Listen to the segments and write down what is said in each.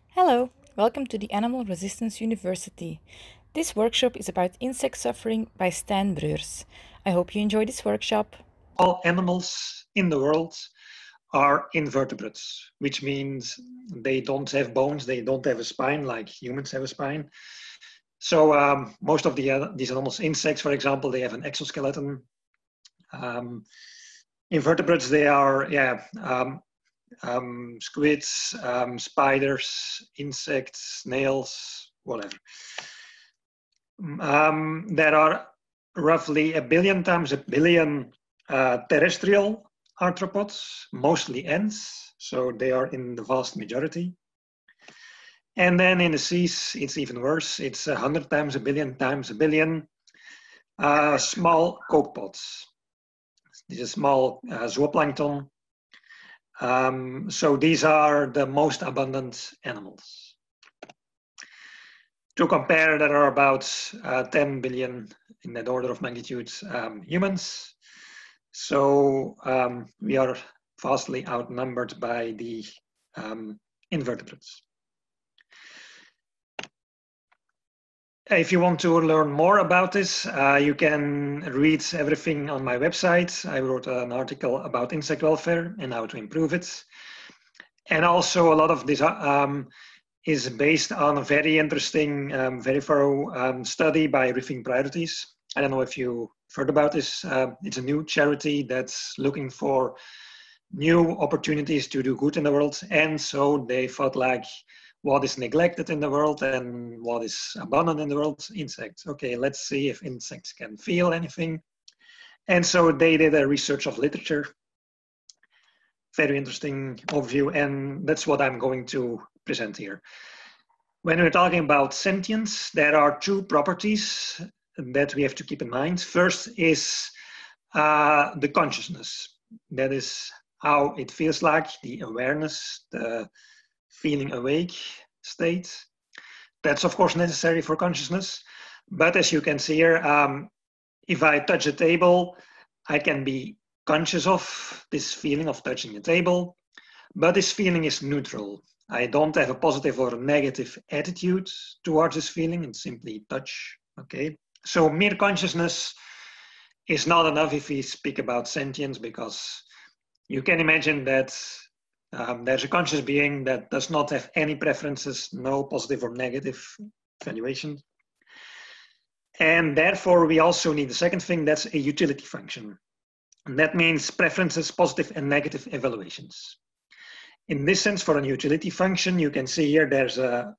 Hello, welcome to the Animal Resistance University. This workshop is about insect suffering by Stan Breurs. I hope you enjoy this workshop. All animals in the world are invertebrates, which means they don't have bones, they don't have a spine like humans have a spine. So most of these animals, insects, for example, they have an exoskeleton. Invertebrates, they are squids, spiders, insects, snails, whatever. There are roughly a billion times a billion terrestrial arthropods, mostly ants, so they are in the vast majority. And then in the seas, it's even worse. It's 100 times a billion small copepods. This is small zooplankton. So these are the most abundant animals. To compare, there are about 10 billion in that order of magnitude humans. So we are vastly outnumbered by the invertebrates. If you want to learn more about this, you can read everything on my website. I wrote an article about insect welfare and how to improve it. And also a lot of this is based on a very interesting, very thorough study by Riffing Priorities. I don't know if you heard about this. It's a new charity that's looking for new opportunities to do good in the world. And so they thought like, what is neglected in the world and what is abundant in the world? Insects. Okay, let's see if insects can feel anything. And so they did a research of literature. Very interesting overview, and that's what I'm going to present here. When we're talking about sentience, there are two properties that we have to keep in mind. First is the consciousness. That is how it feels like, the awareness, the feeling awake state. That's of course necessary for consciousness. But as you can see here, if I touch a table, I can be conscious of this feeling of touching the table, but this feeling is neutral. I don't have a positive or negative attitude towards this feeling, it's simply touch, okay? So mere consciousness is not enough if we speak about sentience, because you can imagine that there's a conscious being that does not have any preferences, no positive or negative valuation. And therefore, we also need the second thing, that's a utility function. And that means preferences, positive and negative evaluations. In this sense, for a utility function, you can see here there's a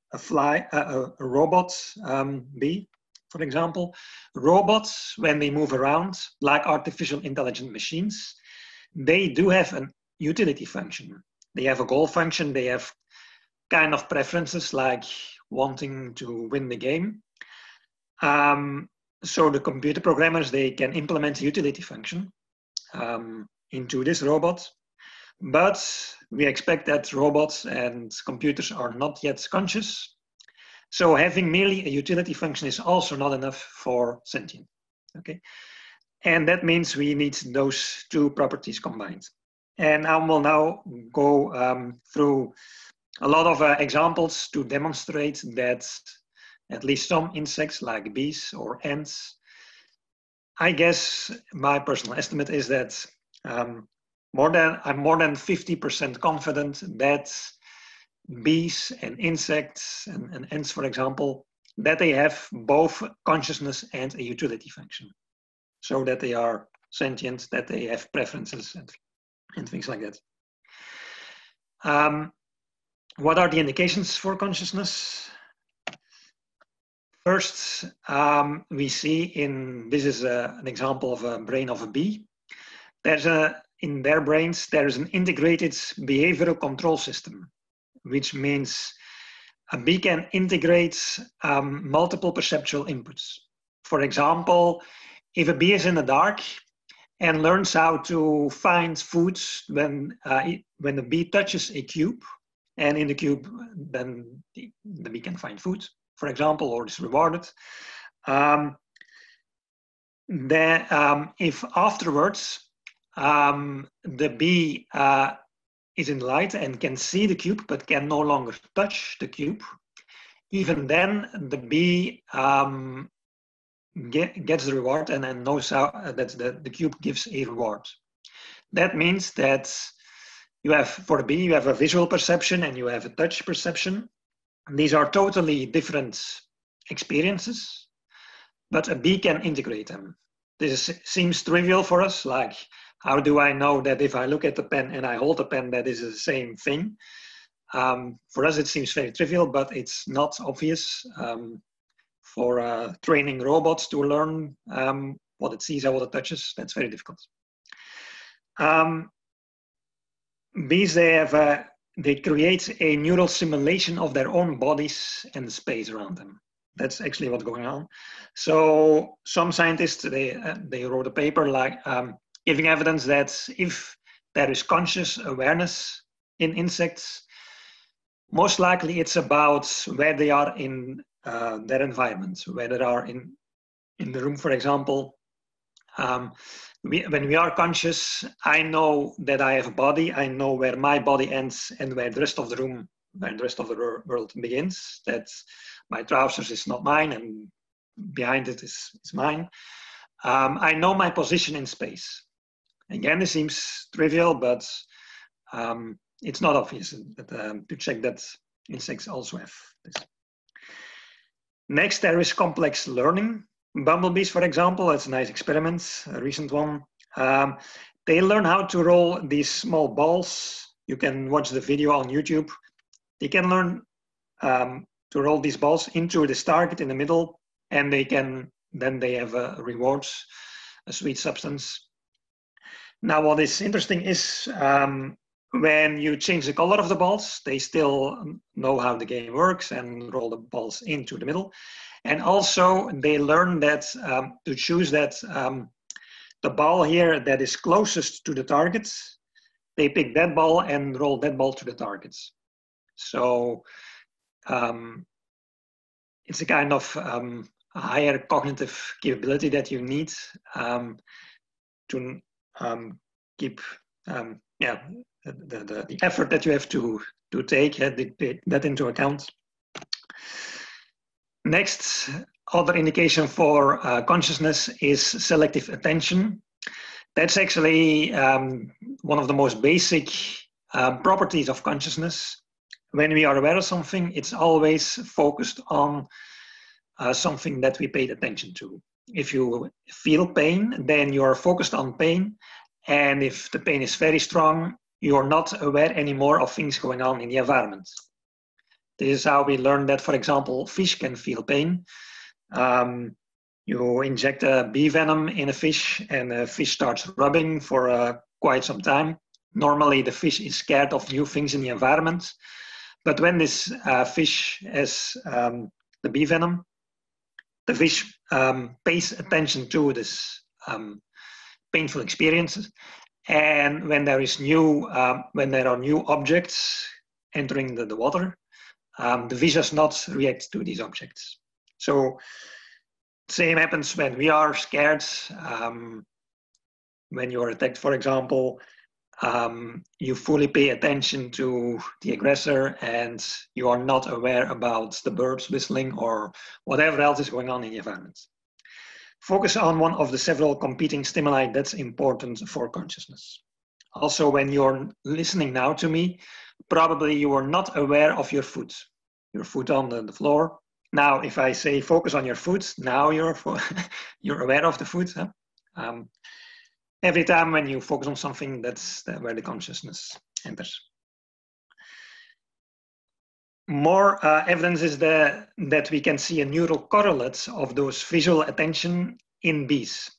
robot bee, for example. Robots, when they move around, like artificial intelligent machines, they do have a utility function. They have a goal function, they have kind of preferences like wanting to win the game. So the computer programmers, they can implement a utility function into this robot. But we expect that robots and computers are not yet conscious. So having merely a utility function is also not enough for sentient. Okay, and that means we need those two properties combined. And I will now go through a lot of examples to demonstrate that at least some insects like bees or ants, I guess my personal estimate is that I'm more than 50% confident that bees and insects and ants, for example, that they have both consciousness and a utility function. So that they are sentient, that they have preferences and things like that. What are the indications for consciousness? First, we see this is an example of a brain of a bee. In their brains, there is an integrated behavioral control system, which means a bee can integrate multiple perceptual inputs. For example, if a bee is in the dark and learns how to find food when the bee touches a cube, and in the cube, then the bee can find food, for example, or is rewarded. If afterwards the bee is in light and can see the cube, but can no longer touch the cube, even then the bee gets the reward and knows how that the cube gives a reward. That means that you have, for the bee, you have a visual perception and you have a touch perception. And these are totally different experiences, but a bee can integrate them. This seems trivial for us, like, how do I know that if I look at the pen and I hold the pen, that is the same thing? For us, it seems very trivial, but it's not obvious. For training robots to learn what it sees and what it touches, that's very difficult. Bees, they create a neural simulation of their own bodies and the space around them. That's actually what's going on. So some scientists, they wrote a paper like giving evidence that if there is conscious awareness in insects, most likely it's about where they are in their environment, where they are in the room, for example. When we are conscious, I know that I have a body. I know where my body ends and where the rest of the room, where the rest of the world begins. That my trousers is not mine and behind it is mine. I know my position in space. Again, it seems trivial, but it's not obvious to check that insects also have this. Next, there is complex learning. Bumblebees, for example, that's a nice experiment, a recent one. They learn how to roll these small balls. You can watch the video on YouTube. They can learn to roll these balls into this target in the middle, and then they have a reward, a sweet substance. Now, what is interesting is when you change the color of the balls, they still know how the game works and roll the balls into the middle. And also they learn that to choose that the ball here that is closest to the target, they pick that ball and roll that ball to the targets. So it's a kind of higher cognitive capability that you need to keep the effort that you have to take that into account. Next, other indication for consciousness is selective attention. That's actually one of the most basic properties of consciousness. When we are aware of something, it's always focused on something that we paid attention to. If you feel pain, then you are focused on pain. And if the pain is very strong, you are not aware anymore of things going on in the environment. This is how we learn that, for example, fish can feel pain. You inject a bee venom in a fish and the fish starts rubbing for quite some time. Normally the fish is scared of new things in the environment. But when this fish has the bee venom, the fish pays attention to this painful experiences. And when there are new objects entering the water, the fish does not react to these objects. So same happens when we are scared. When you are attacked, for example, you fully pay attention to the aggressor and you are not aware about the birds whistling or whatever else is going on in the environment. Focus on one of the several competing stimuli that's important for consciousness. Also, when you're listening now to me, probably you are not aware of your foot on the floor. Now, if I say focus on your foot, now you're aware of the foot. Huh? Every time when you focus on something, that's where the consciousness enters. More evidence is that we can see a neural correlate of those visual attention in bees.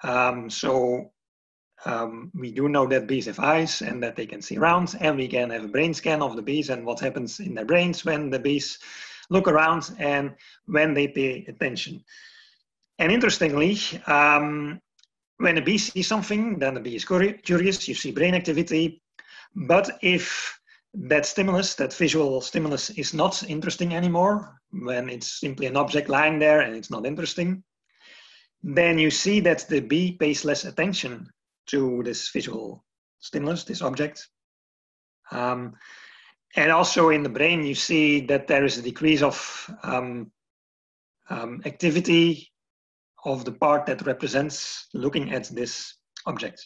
We do know that bees have eyes and that they can see around, and we can have a brain scan of the bees and what happens in their brains when the bees look around and when they pay attention. And interestingly, when a bee sees something, then the bee is curious, you see brain activity. But if that stimulus, that visual stimulus, is not interesting anymore, when it's simply an object lying there and it's not interesting, then you see that the bee pays less attention to this visual stimulus, this object. And also in the brain, you see that there is a decrease of activity of the part that represents looking at this object.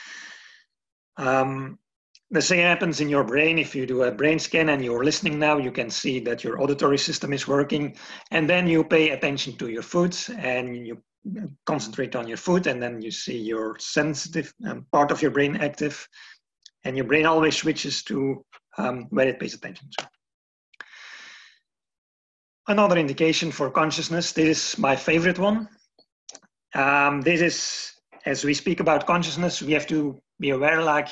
The same happens in your brain. If you do a brain scan and you're listening now, you can see that your auditory system is working, and then you pay attention to your food and you concentrate on your food, and then you see your sensitive part of your brain active, and your brain always switches to where it pays attention to. Another indication for consciousness, this is my favorite one. This is, as we speak about consciousness, we have to be aware, like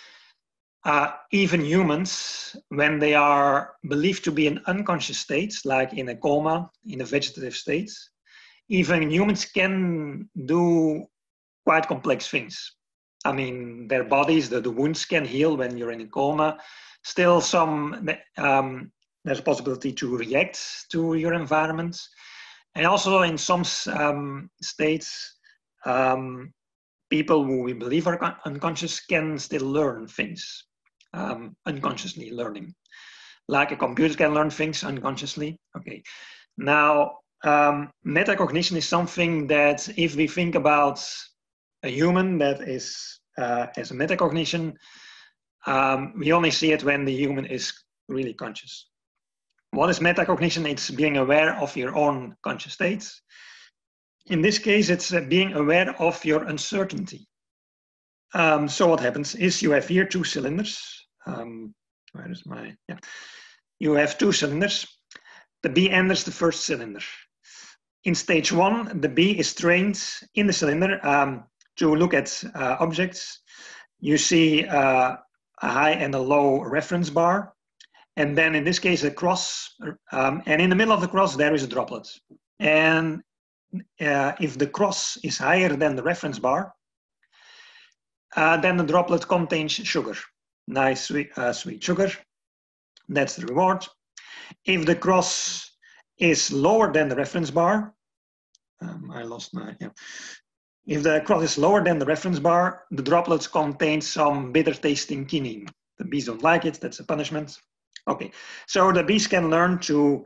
even humans, when they are believed to be in unconscious states, like in a coma, in a vegetative state, even humans can do quite complex things. I mean, their bodies, the wounds can heal when you're in a coma. Still, there's a possibility to react to your environment. And also in some states, people who we believe are unconscious can still learn things, unconsciously learning. Like a computer can learn things unconsciously. Okay. Now, metacognition is something that if we think about a human that is as a metacognition, we only see it when the human is really conscious. What is metacognition? It's being aware of your own conscious states. In this case, it's being aware of your uncertainty. So what happens is you have here two cylinders. Where is my, yeah. You have two cylinders. The bee enters the first cylinder. In stage one, the bee is trained in the cylinder to look at objects. You see a high and a low reference bar. And then in this case, a cross. And in the middle of the cross, there is a droplet. And if the cross is higher than the reference bar, then the droplet contains sugar. Nice, sweet sugar. That's the reward. If the cross is lower than the reference bar, I lost my, yeah. If the cross is lower than the reference bar, the droplets contain some bitter tasting quinine. The bees don't like it, that's a punishment. Okay, so the bees can learn to,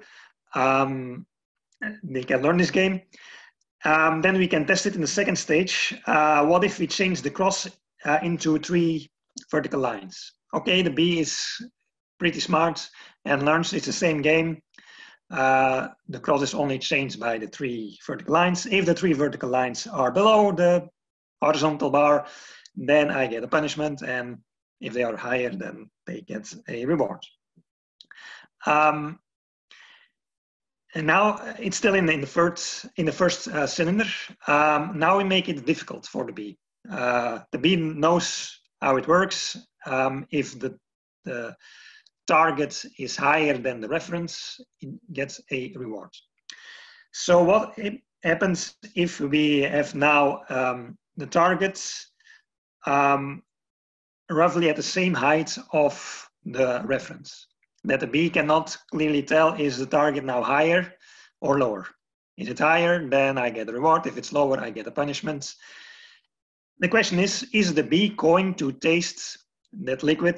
they can learn this game. Then we can test it in the second stage. What if we change the cross into 3 vertical lines? Okay, the bee is pretty smart and learns it's the same game. The cross is only changed by the 3 vertical lines. If the 3 vertical lines are below the horizontal bar, then I get a punishment, and if they are higher, then they get a reward. And now it's still in the first cylinder. Now we make it difficult for the bee. The bee knows how it works. If the target is higher than the reference, it gets a reward. So what happens if we have now the targets roughly at the same height of the reference? That the bee cannot clearly tell, is the target now higher or lower? Is it higher, then I get a reward. If it's lower, I get a punishment. The question is the bee going to taste that liquid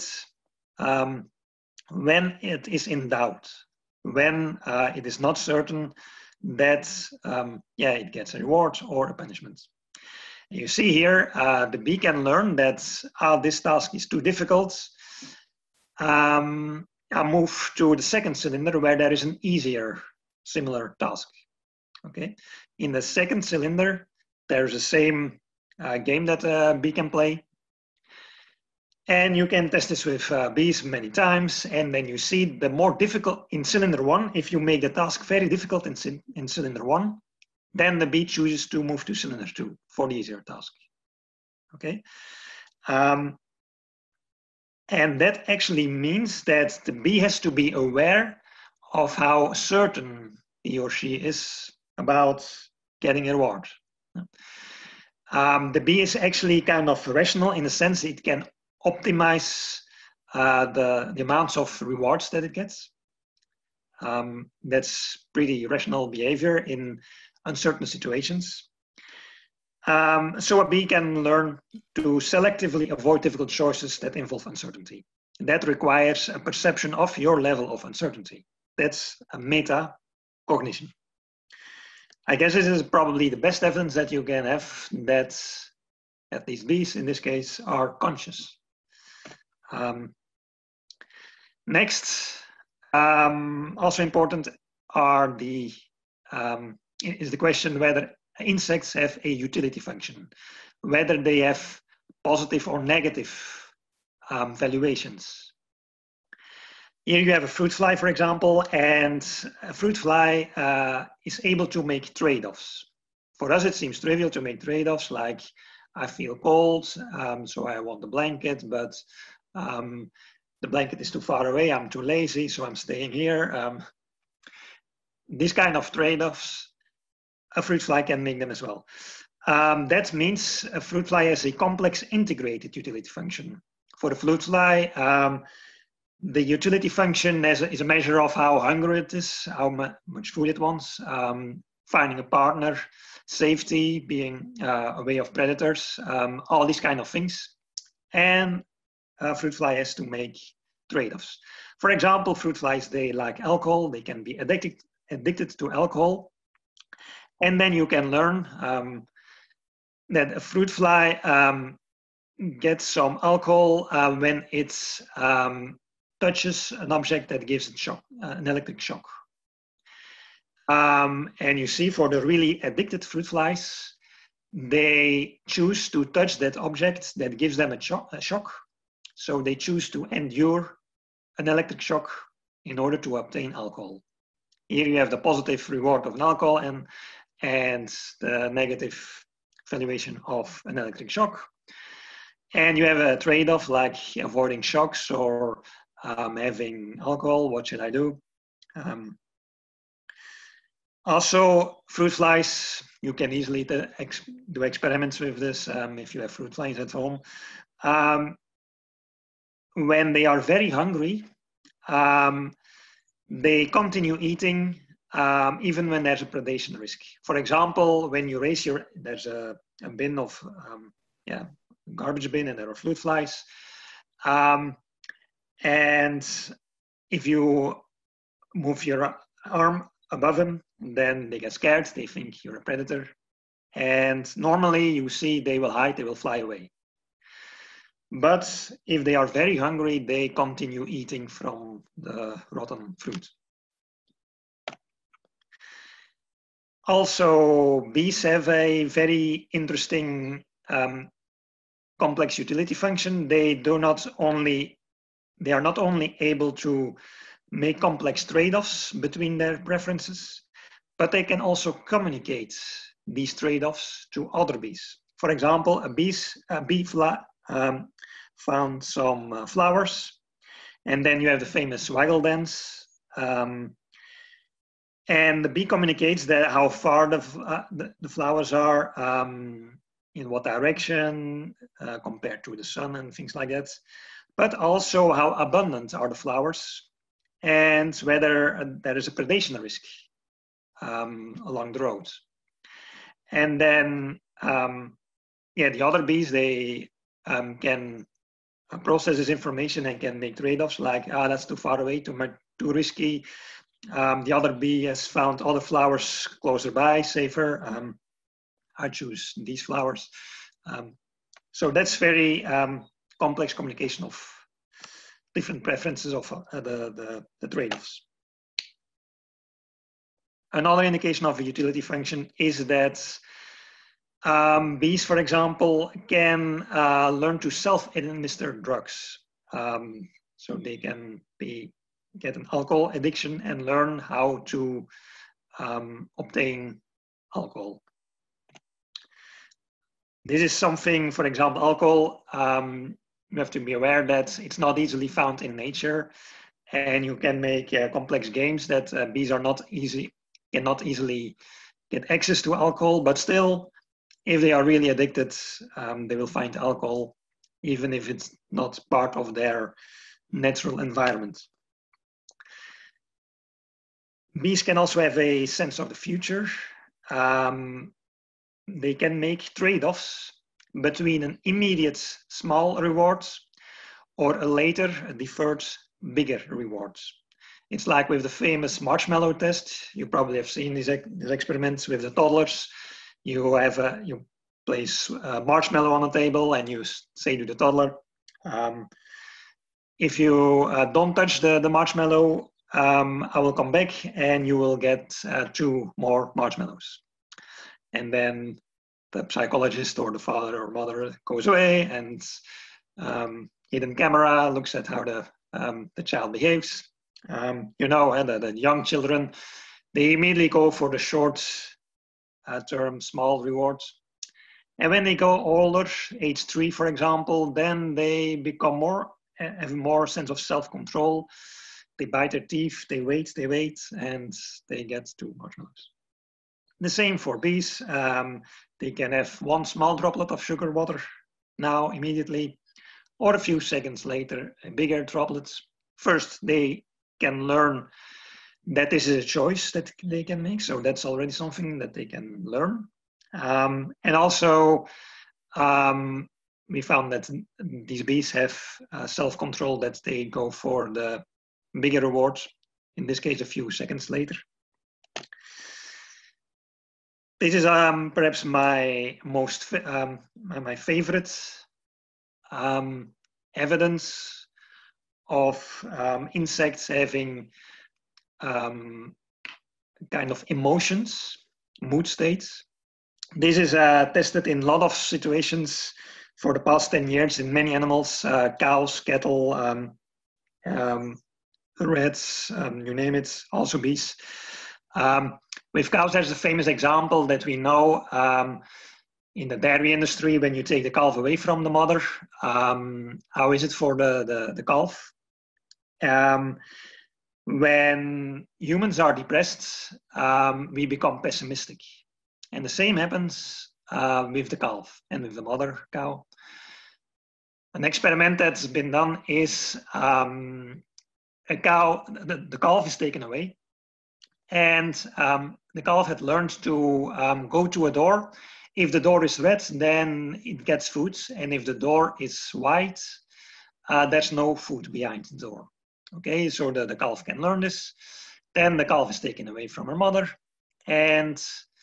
when it is in doubt, when it is not certain that it gets a reward or a punishment? You see here, the bee can learn that this task is too difficult. I move to the second cylinder where there is an easier similar task. Okay, in the second cylinder, there's the same game that a bee can play. And you can test this with bees many times, and then you see the more difficult in cylinder 1, if you make the task very difficult in cylinder 1, then the bee chooses to move to cylinder 2 for the easier task. Okay. And that actually means that the bee has to be aware of how certain he or she is about getting a reward. The bee is actually kind of rational in the sense it can optimize the amounts of rewards that it gets. That's pretty rational behavior in uncertain situations. So a bee can learn to selectively avoid difficult choices that involve uncertainty. that requires a perception of your level of uncertainty. That's a metacognition. I guess this is probably the best evidence that you can have that at least bees, in this case, are conscious. Next, also important are is the question whether insects have a utility function, whether they have positive or negative valuations. Here you have a fruit fly, for example, and a fruit fly is able to make trade-offs. For us, it seems trivial to make trade-offs, like I feel cold, so I want a blanket, but the blanket is too far away, I'm too lazy, so I'm staying here. These kind of trade-offs, a fruit fly can make them as well. That means a fruit fly has a complex integrated utility function. For the fruit fly, the utility function is a measure of how hungry it is, how much food it wants, finding a partner, safety, being away of predators, all these kind of things. And fruit fly has to make trade-offs. For example, fruit flies, they like alcohol, they can be addicted to alcohol. And then you can learn that a fruit fly gets some alcohol when it touches an object that gives it shock, an electric shock. And you see for the really addicted fruit flies, they choose to touch that object that gives them a shock. So they choose to endure an electric shock in order to obtain alcohol. Here you have the positive reward of an alcohol and the negative valuation of an electric shock. And you have a trade-off like avoiding shocks or having alcohol. What should I do? Also, fruit flies, you can easily do experiments with this if you have fruit flies at home. When they are very hungry, they continue eating even when there's a predation risk. For example, when you raise there's a bin of, garbage bin, and there are fruit flies. And if you move your arm above them, then they get scared, they think you're a predator. And normally you see they will hide, they will fly away. But if they are very hungry, they continue eating from the rotten fruit. Also, bees have a very interesting complex utility function. They are not only able to make complex trade-offs between their preferences, but they can also communicate these trade-offs to other bees. For example, a bee found some flowers, and then you have the famous waggle dance. And the bee communicates that how far the flowers are, in what direction, compared to the sun and things like that. But also how abundant are the flowers and whether there is a predation risk along the road. And then, the other bees, they can process this information and can make trade-offs like, that's too far away, too risky. The other bee has found other flowers closer by, safer. I choose these flowers. So that's very complex communication of different preferences of the trade-offs. Another indication of a utility function is that bees, for example, can learn to self-administer drugs. So they can get an alcohol addiction and learn how to obtain alcohol. This is something, for example, alcohol, you have to be aware that it's not easily found in nature, and you can make complex games that bees cannot easily get access to alcohol, but still, if they are really addicted, they will find alcohol, even if it's not part of their natural environment. Bees can also have a sense of the future. They can make trade-offs between an immediate small reward or a later, a deferred, bigger reward. It's like with the famous marshmallow test. You probably have seen these experiments with the toddlers. You place a marshmallow on the table and you say to the toddler, if you don't touch the marshmallow, I will come back and you will get 2 more marshmallows. And then the psychologist or the father or mother goes away, and hidden camera looks at how the child behaves. You know, the young children, they immediately go for the short term small rewards. And when they go older, age 3, for example, then they become have more sense of self-control. They bite their teeth, they wait, and they get 2 marshmallows. The same for bees. They can have 1 small droplet of sugar water now, immediately, or a few seconds later, bigger droplets. First, they can learn that this is a choice that they can make. So that's already something that they can learn. And also, we found that these bees have self-control, that they go for the bigger rewards, in this case, a few seconds later. This is perhaps my most my favorite evidence of insects having kind of emotions, mood states. This is tested in a lot of situations for the past 10 years in many animals, cows, cattle, rats, you name it, also bees. With cows, there's a famous example that we know in the dairy industry. When you take the calf away from the mother, how is it for the calf? When humans are depressed, we become pessimistic. And the same happens with the calf and with the mother cow. An experiment that's been done is a cow, the calf is taken away, and the calf had learned to go to a door. If the door is red, then it gets food, and if the door is white, there's no food behind the door. Okay, so the calf can learn this. Then the calf is taken away from her mother, and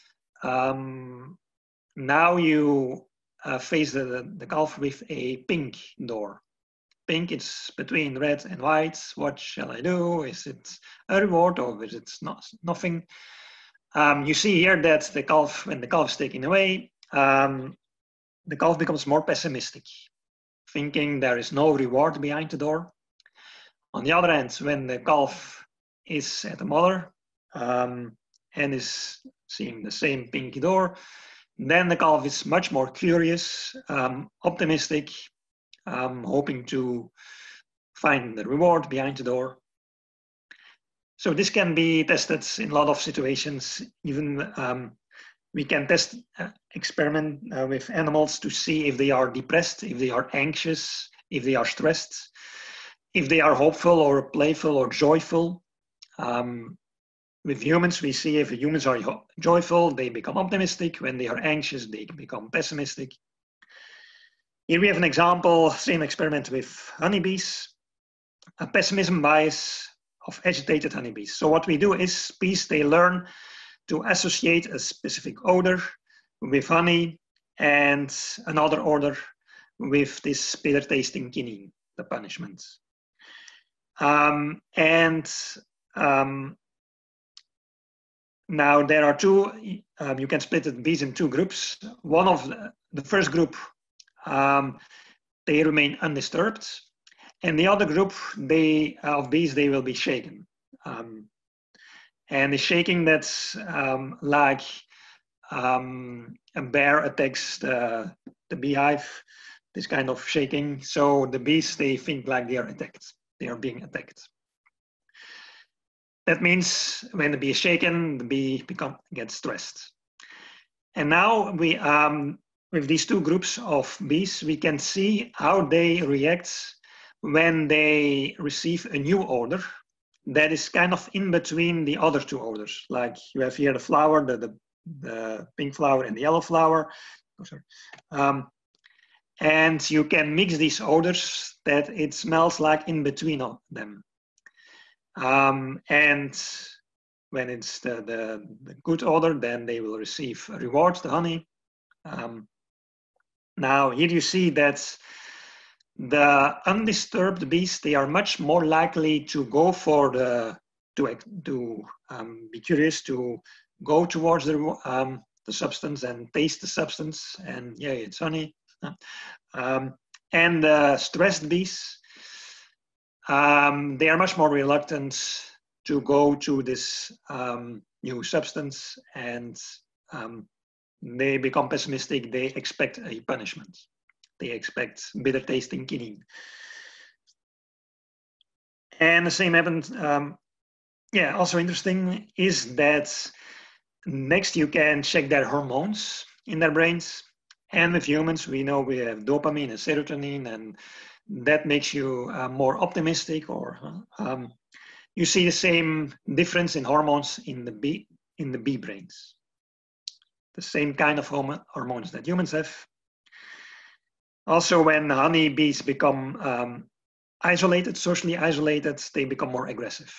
now you face the calf with a pink door. Pink, it's between red and white. What shall I do? Is it a reward or is it nothing? You see here that the calf, when the calf is taken away, the calf becomes more pessimistic, thinking there is no reward behind the door. On the other hand, when the calf is at the mother and is seeing the same pink door, then the calf is much more curious, optimistic, hoping to find the reward behind the door. So this can be tested in a lot of situations. Even we can test experiment with animals to see if they are depressed, if they are anxious, if they are stressed, if they are hopeful or playful or joyful. With humans, we see if humans are joyful, they become optimistic. When they are anxious, they become pessimistic. Here we have an example, same experiment with honeybees, a pessimism bias of agitated honeybees. So what we do is bees, they learn to associate a specific odor with honey and another odor with this bitter tasting quinine, the punishment. Now there are two, you can split the bees in 2 groups. One of the first group, they remain undisturbed. And the other group of bees, they will be shaken. And the shaking, that's like a bear attacks the beehive, this kind of shaking. So the bees, they think like they are attacked. They are being attacked. That means when the bee is shaken, the bee gets stressed. And now we, with these 2 groups of bees, we can see how they react when they receive a new odor that is kind of in between the other 2 odors. Like you have here the flower, the pink flower and the yellow flower. Oh, sorry. And you can mix these odors that it smells like in between of them. And when it's the good odor, then they will receive rewards, the honey. Now here you see that the undisturbed bees, they are much more likely to go for be curious, to go towards the substance and taste the substance, and yeah, it's honey. And the stressed bees, they are much more reluctant to go to this new substance, and they become pessimistic. They expect a punishment. They expect bitter tasting quinine. And the same happened. Yeah, also interesting is that next you can check their hormones in their brains. And with humans, we know we have dopamine and serotonin, and that makes you more optimistic, or you see the same difference in hormones in the bee brains. The same kind of hormones that humans have. Also, when honey bees become isolated, socially isolated, they become more aggressive.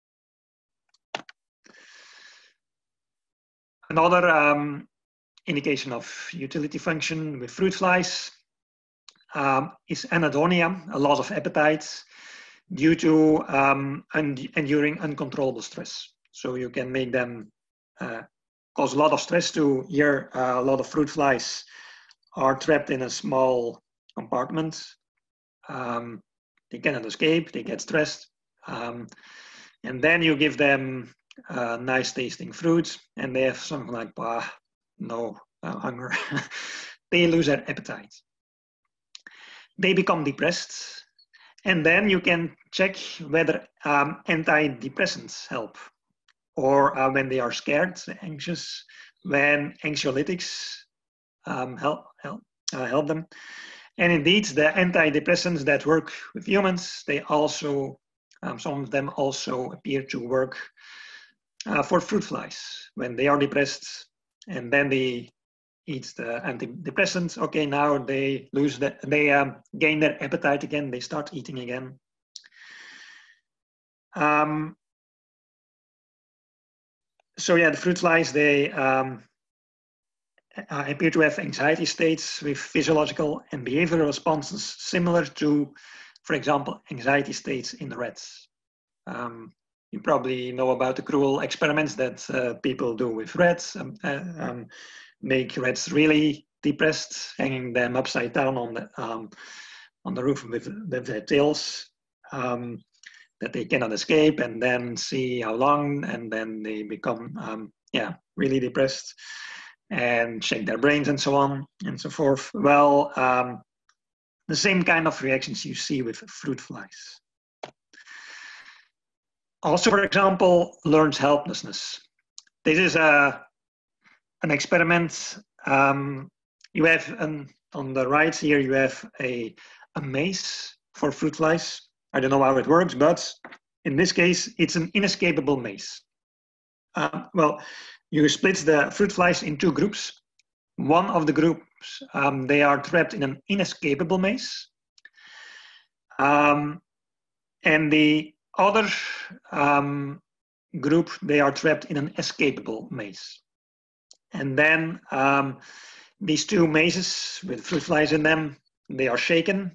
Another indication of utility function with fruit flies is anhedonia, a loss of appetite due to enduring uncontrollable stress. So you can make them cause a lot of stress to here. A lot of fruit flies are trapped in a small compartment. They cannot escape, they get stressed. And then you give them nice tasting fruits, and they have something like, no hunger. They lose their appetite. They become depressed. And then you can check whether antidepressants help, or when they are scared, anxious, when anxiolytics help them. And indeed, the antidepressants that work with humans, they also, some of them also appear to work for fruit flies when they are depressed, and then they eat the antidepressants. Okay, now they gain their appetite again. They start eating again. So yeah, the fruit flies, they appear to have anxiety states with physiological and behavioral responses similar to, for example, anxiety states in the rats. You probably know about the cruel experiments that people do with rats, make rats really depressed, hanging them upside down on the roof with their tails, that they cannot escape, and then see how long, and then they become really depressed, and shake their brains and so on and so forth. Well, the same kind of reactions you see with fruit flies. Also, for example, learned helplessness. This is an experiment. You have on the right here, you have a maze for fruit flies. I don't know how it works, but in this case, it's an inescapable maze. Well, you split the fruit flies in two groups. One of the groups, they are trapped in an inescapable maze. And the other group, they are trapped in an escapable maze. And then these two mazes with fruit flies in them, they are shaken.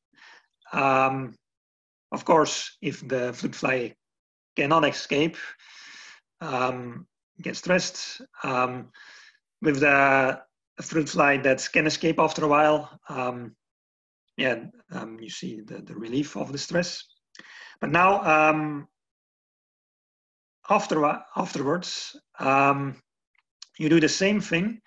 Of course, if the fruit fly cannot escape, get stressed. With the fruit fly that can escape after a while, you see the relief of the stress. But now, afterwards, you do the same thing.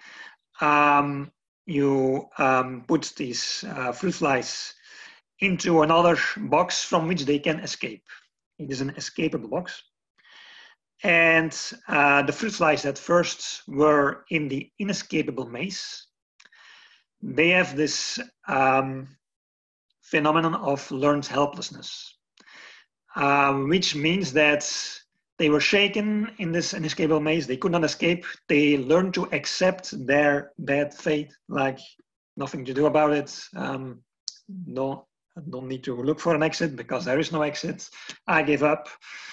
You put these fruit flies into another box from which they can escape. It is an escapable box. And the fruit flies that first were in the inescapable maze, they have this phenomenon of learned helplessness, which means that they were shaken in this inescapable maze. They could not escape. They learned to accept their bad fate, like nothing to do about it. Don't need to look for an exit because there is no exit. I give up.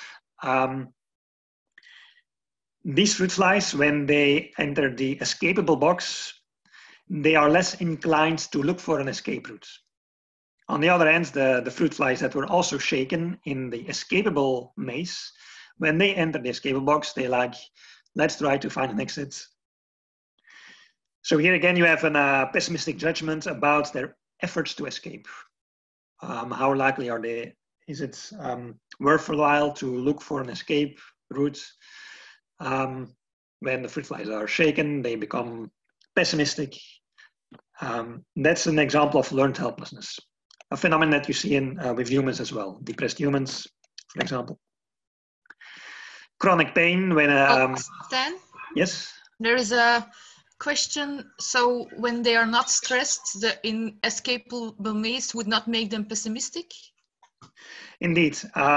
These fruit flies, when they enter the escapable box, they are less inclined to look for an escape route. On the other hand, the fruit flies that were also shaken in the escapable maze, when they enter the escapable box, they like, let's try to find an exit. So here again, you have a pessimistic judgment about their efforts to escape. How likely are they? Is it worthwhile to look for an escape route? When the fruit flies are shaken, they become pessimistic. That's an example of learned helplessness, a phenomenon that you see with humans as well, depressed humans, for example. Chronic pain when... Stan? Yes? There is a question. So when they are not stressed, the inescapable maze would not make them pessimistic? Indeed.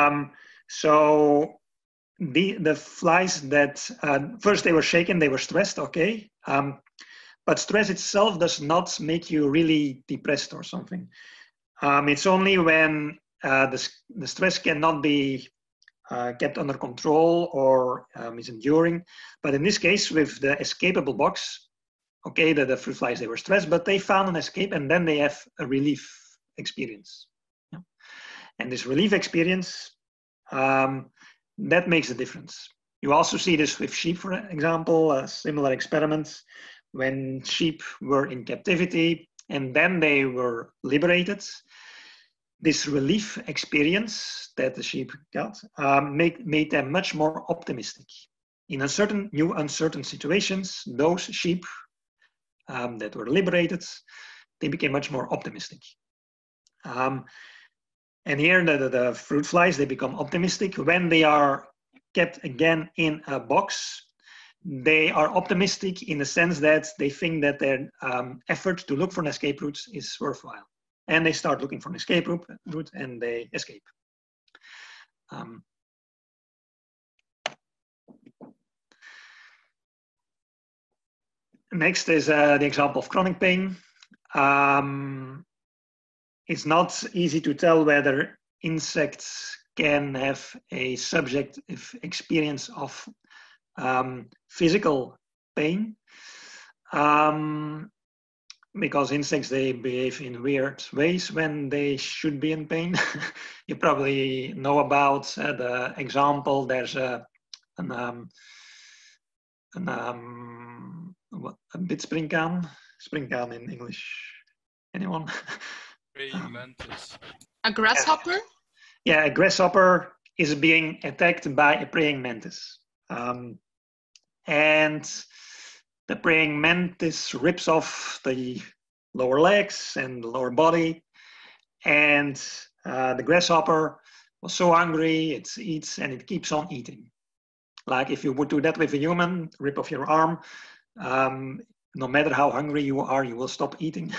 So the flies that first they were shaken, they were stressed, okay. But stress itself does not make you really depressed or something. It's only when the stress cannot be kept under control or is enduring. But in this case, with the escapable box, okay, the fruit flies, they were stressed, but they found an escape and then they have a relief experience. Yeah. And this relief experience, that makes a difference. You also see this with sheep, for example, a similar experiment when sheep were in captivity and then they were liberated. This relief experience that the sheep got made them much more optimistic. In new uncertain situations, those sheep that were liberated, they became much more optimistic. And here the fruit flies, they become optimistic when they are kept again in a box. They are optimistic in the sense that they think that their effort to look for an escape route is worthwhile. And they start looking for an escape route and they escape. Next is the example of chronic pain. It's not easy to tell whether insects can have a subjective experience of physical pain. Because insects, they behave in weird ways when they should be in pain. You probably know about the example. There's a bidspringkaan. Springkaan in English. Anyone? Praying mantis. A grasshopper? Yeah, a grasshopper is being attacked by a praying mantis. And the praying mantis rips off the lower legs and the lower body. And the grasshopper was so hungry, it eats and it keeps on eating. Like if you would do that with a human, rip off your arm, no matter how hungry you are, you will stop eating.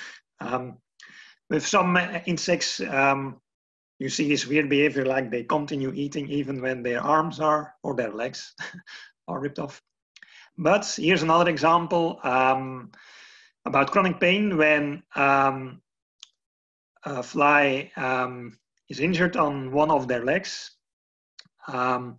With some insects, you see this weird behavior, like they continue eating even when their arms or their legs are ripped off. But here's another example about chronic pain when a fly is injured on one of their legs. When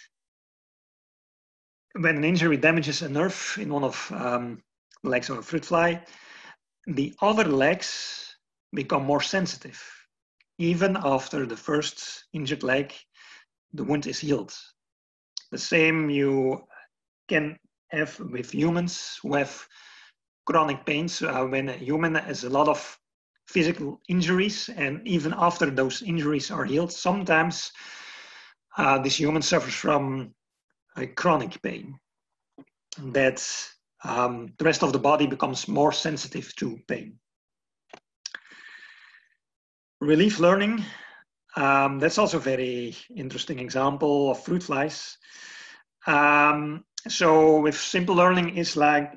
an injury damages a nerve in one of the legs of a fruit fly, the other legs become more sensitive. Even after the first injured leg, the wound is healed. The same you can have with humans who have chronic pains. When a human has a lot of physical injuries, and even after those injuries are healed, sometimes this human suffers from a chronic pain. That the rest of the body becomes more sensitive to pain. Relief learning, that's also a very interesting example of fruit flies. So with simple learning, it's like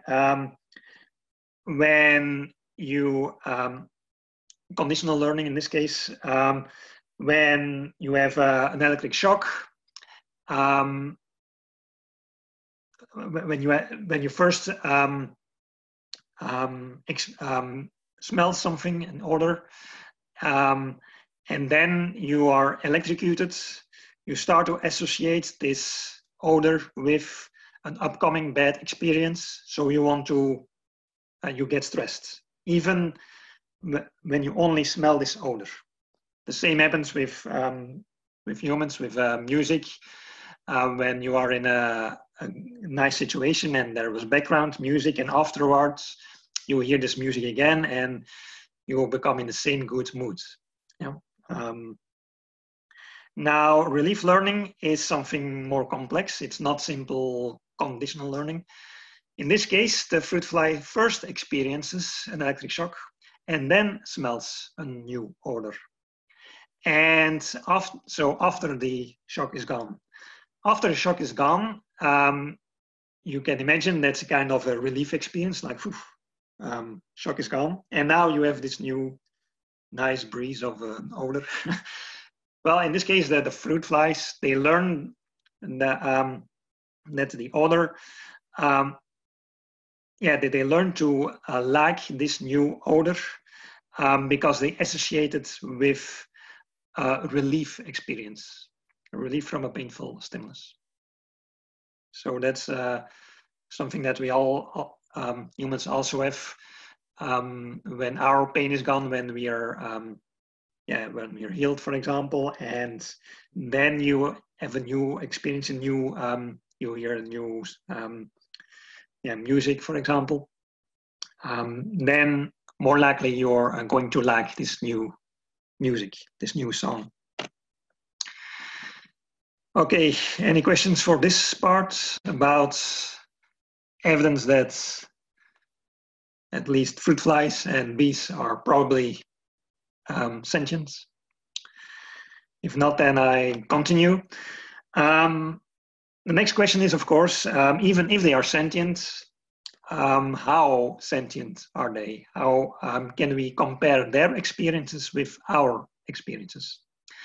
when you, conditional learning in this case, when you have an electric shock, when you first smells something, an odor, and then you are electrocuted. You start to associate this odor with an upcoming bad experience. So you want to, you get stressed, even when you only smell this odor. The same happens with humans, with music. When you are in a nice situation and there was background music, and afterwards you hear this music again and you will become in the same good mood. Yeah. Now, relief learning is something more complex. It's not simple conditional learning. In this case, the fruit fly first experiences an electric shock and then smells a new odor. And after the shock is gone. After the shock is gone, you can imagine that's a kind of a relief experience, like shock is gone. And now you have this new nice breeze of an odor. Well, in this case, the fruit flies, they learn that the odor, they learn to like this new odor because they associate it with a relief experience, a relief from a painful stimulus. So that's something that we all humans also have when our pain is gone, when we are when we're healed, for example, and then you have a new experience, you hear a new music, for example, then more likely you're going to like this new music, this new song. Okay, any questions for this part about evidence that at least fruit flies and bees are probably sentient? If not, then I continue. The next question is, of course, even if they are sentient, how sentient are they? How can we compare their experiences with our experiences?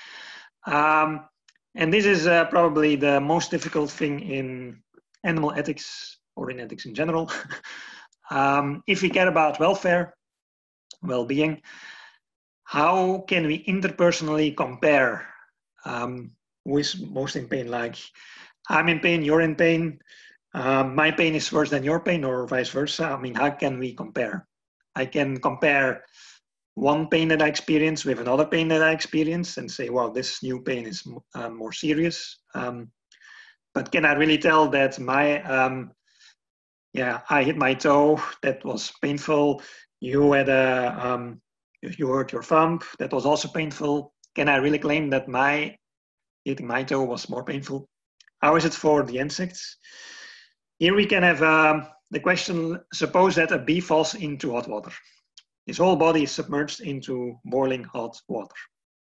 And this is probably the most difficult thing in animal ethics, or in ethics in general. If we care about welfare, well-being, how can we interpersonally compare who is most in pain? Like, I'm in pain, you're in pain, my pain is worse than your pain, or vice versa. I mean, how can we compare? I can compare one pain that I experience with another pain that I experience and say, well, this new pain is more serious. But can I really tell that I hit my toe, that was painful. You had you hurt your thumb, that was also painful. Can I really claim that hitting my toe was more painful? How is it for the insects? Here we can have the question, suppose that a bee falls into hot water. His whole body is submerged into boiling hot water.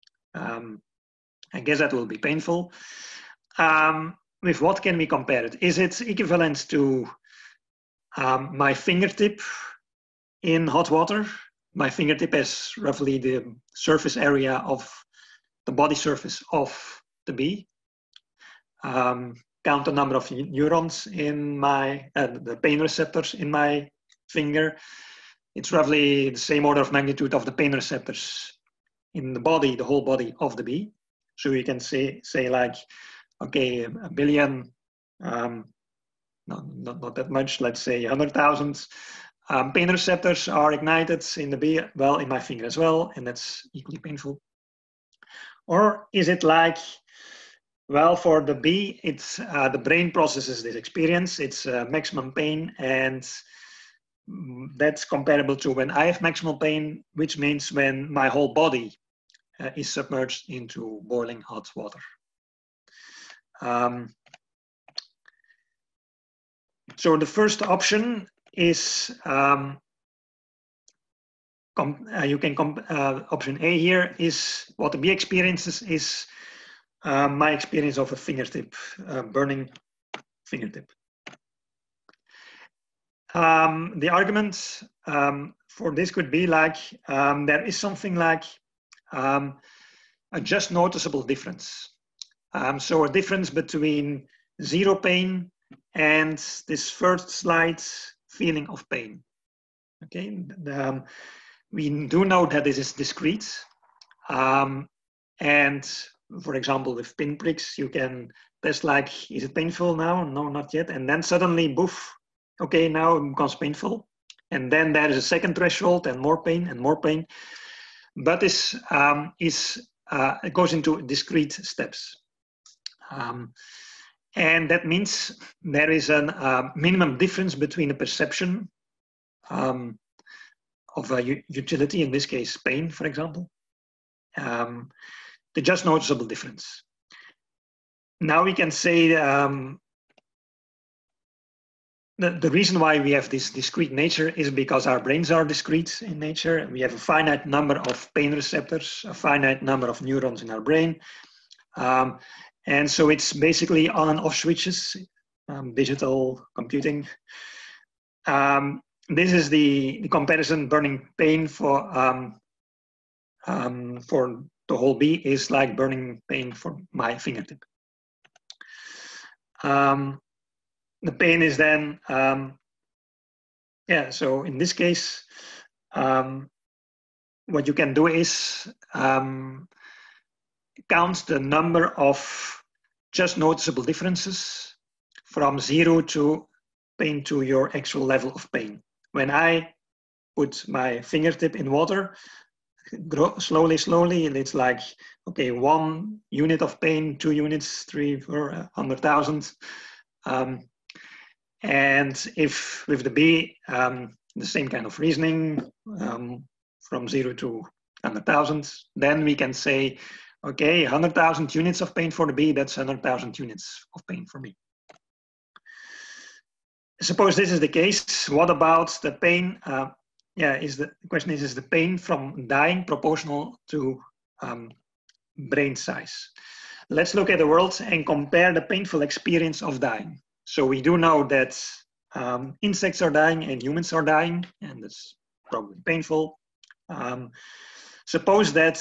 I guess that will be painful. With what can we compare it? Is it equivalent to my fingertip in hot water? My fingertip is roughly the surface area of the body surface of the bee. Count the number of neurons in the pain receptors in my finger. It's roughly the same order of magnitude of the pain receptors in the body, the whole body of the bee. So you can say like, okay, a billion, not that much, let's say 100,000 pain receptors are ignited in the bee, well, in my finger as well, and that's equally painful. Or is it like, well, for the bee, it's the brain processes this experience, it's maximum pain, and that's comparable to when I have maximal pain, which means when my whole body is submerged into boiling hot water. So the first option is option A here is what the bee experiences is my experience of a fingertip, burning fingertip. The argument for this could be like there is something like a just noticeable difference. So a difference between zero pain and this first slight feeling of pain. Okay, we do know that this is discrete. And for example, with pinpricks, you can test like, is it painful now? No, not yet. And then suddenly, boof, okay, now it becomes painful. And then there is a second threshold and more pain and more pain. But this it goes into discrete steps. And that means there is a minimum difference between the perception of a utility, in this case, pain, for example, the just noticeable difference. Now we can say the reason why we have this discrete nature is because our brains are discrete in nature. We have a finite number of pain receptors, a finite number of neurons in our brain. And so it's basically on and off switches, digital computing. This is the comparison. Burning pain for the whole bee is like burning pain for my fingertip. The pain is then, so in this case, what you can do is count the number of just noticeable differences from 0 to pain to your actual level of pain. When I put my fingertip in water, slowly, it's like, okay, 1 unit of pain, 2 units, 3, 4, 100,000. And if with the bee, the same kind of reasoning, from 0 to 100,000, then we can say, okay, 100,000 units of pain for the bee, that's 100,000 units of pain for me. Suppose this is the case, what about the pain? The question is the pain from dying proportional to brain size? Let's look at the world and compare the painful experience of dying. So we do know that insects are dying and humans are dying, and that's probably painful. Suppose that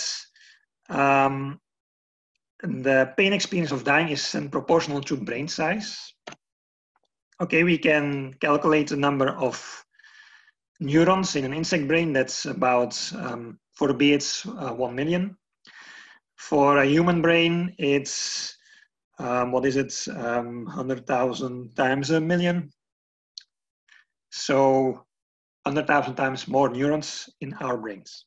the pain experience of dying is proportional to brain size. Okay, we can calculate the number of neurons in an insect brain. That's about, for a bee, it's 1 million. For a human brain, it's, 100,000 times a million. So 100,000 times more neurons in our brains.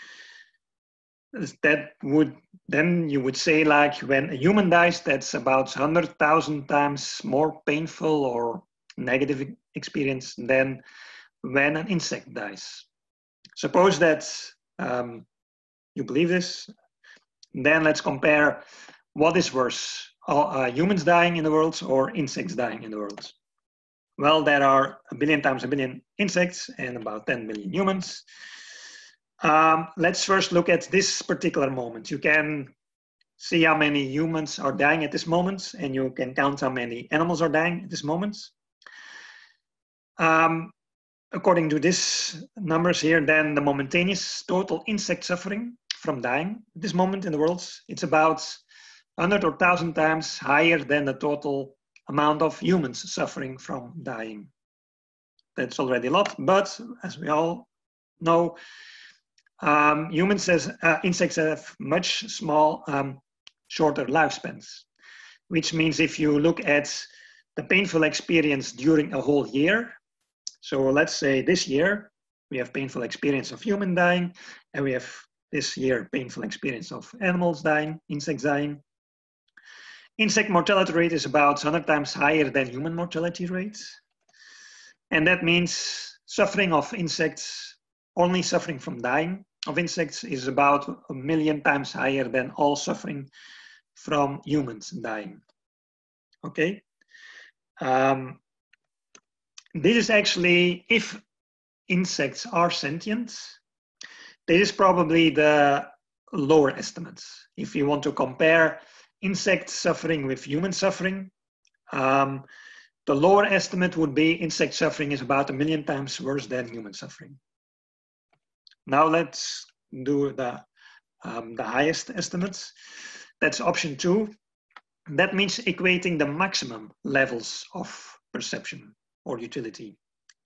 That would, then you would say, like, when a human dies, that's about 100,000 times more painful or negative experience than when an insect dies. Suppose that you believe this, then let's compare what is worse, humans dying in the world or insects dying in the world. Well, there are 1 billion times 1 billion insects and about 10 million humans. Let's first look at this particular moment. You can see how many humans are dying at this moment, and you can count how many animals are dying at this moment. According to these numbers here, then the momentaneous total insect suffering from dying at this moment in the world, it's about 100 or 1,000 times higher than the total amount of humans suffering from dying. That's already a lot, but as we all know, insects have much shorter lifespans, which means if you look at the painful experience during a whole year, so let's say this year, we have painful experience of human dying, and we have this year painful experience of animals dying, insects dying. Insect mortality rate is about 100 times higher than human mortality rate. And that means suffering of insects, only suffering from dying of insects, is about 1 million times higher than all suffering from humans dying. Okay. This is actually, if insects are sentient, this is probably the lower estimates. If you want to compare insect suffering with human suffering, the lower estimate would be insect suffering is about 1 million times worse than human suffering. Now let's do the highest estimates. That's option 2. That means equating the maximum levels of perception or utility.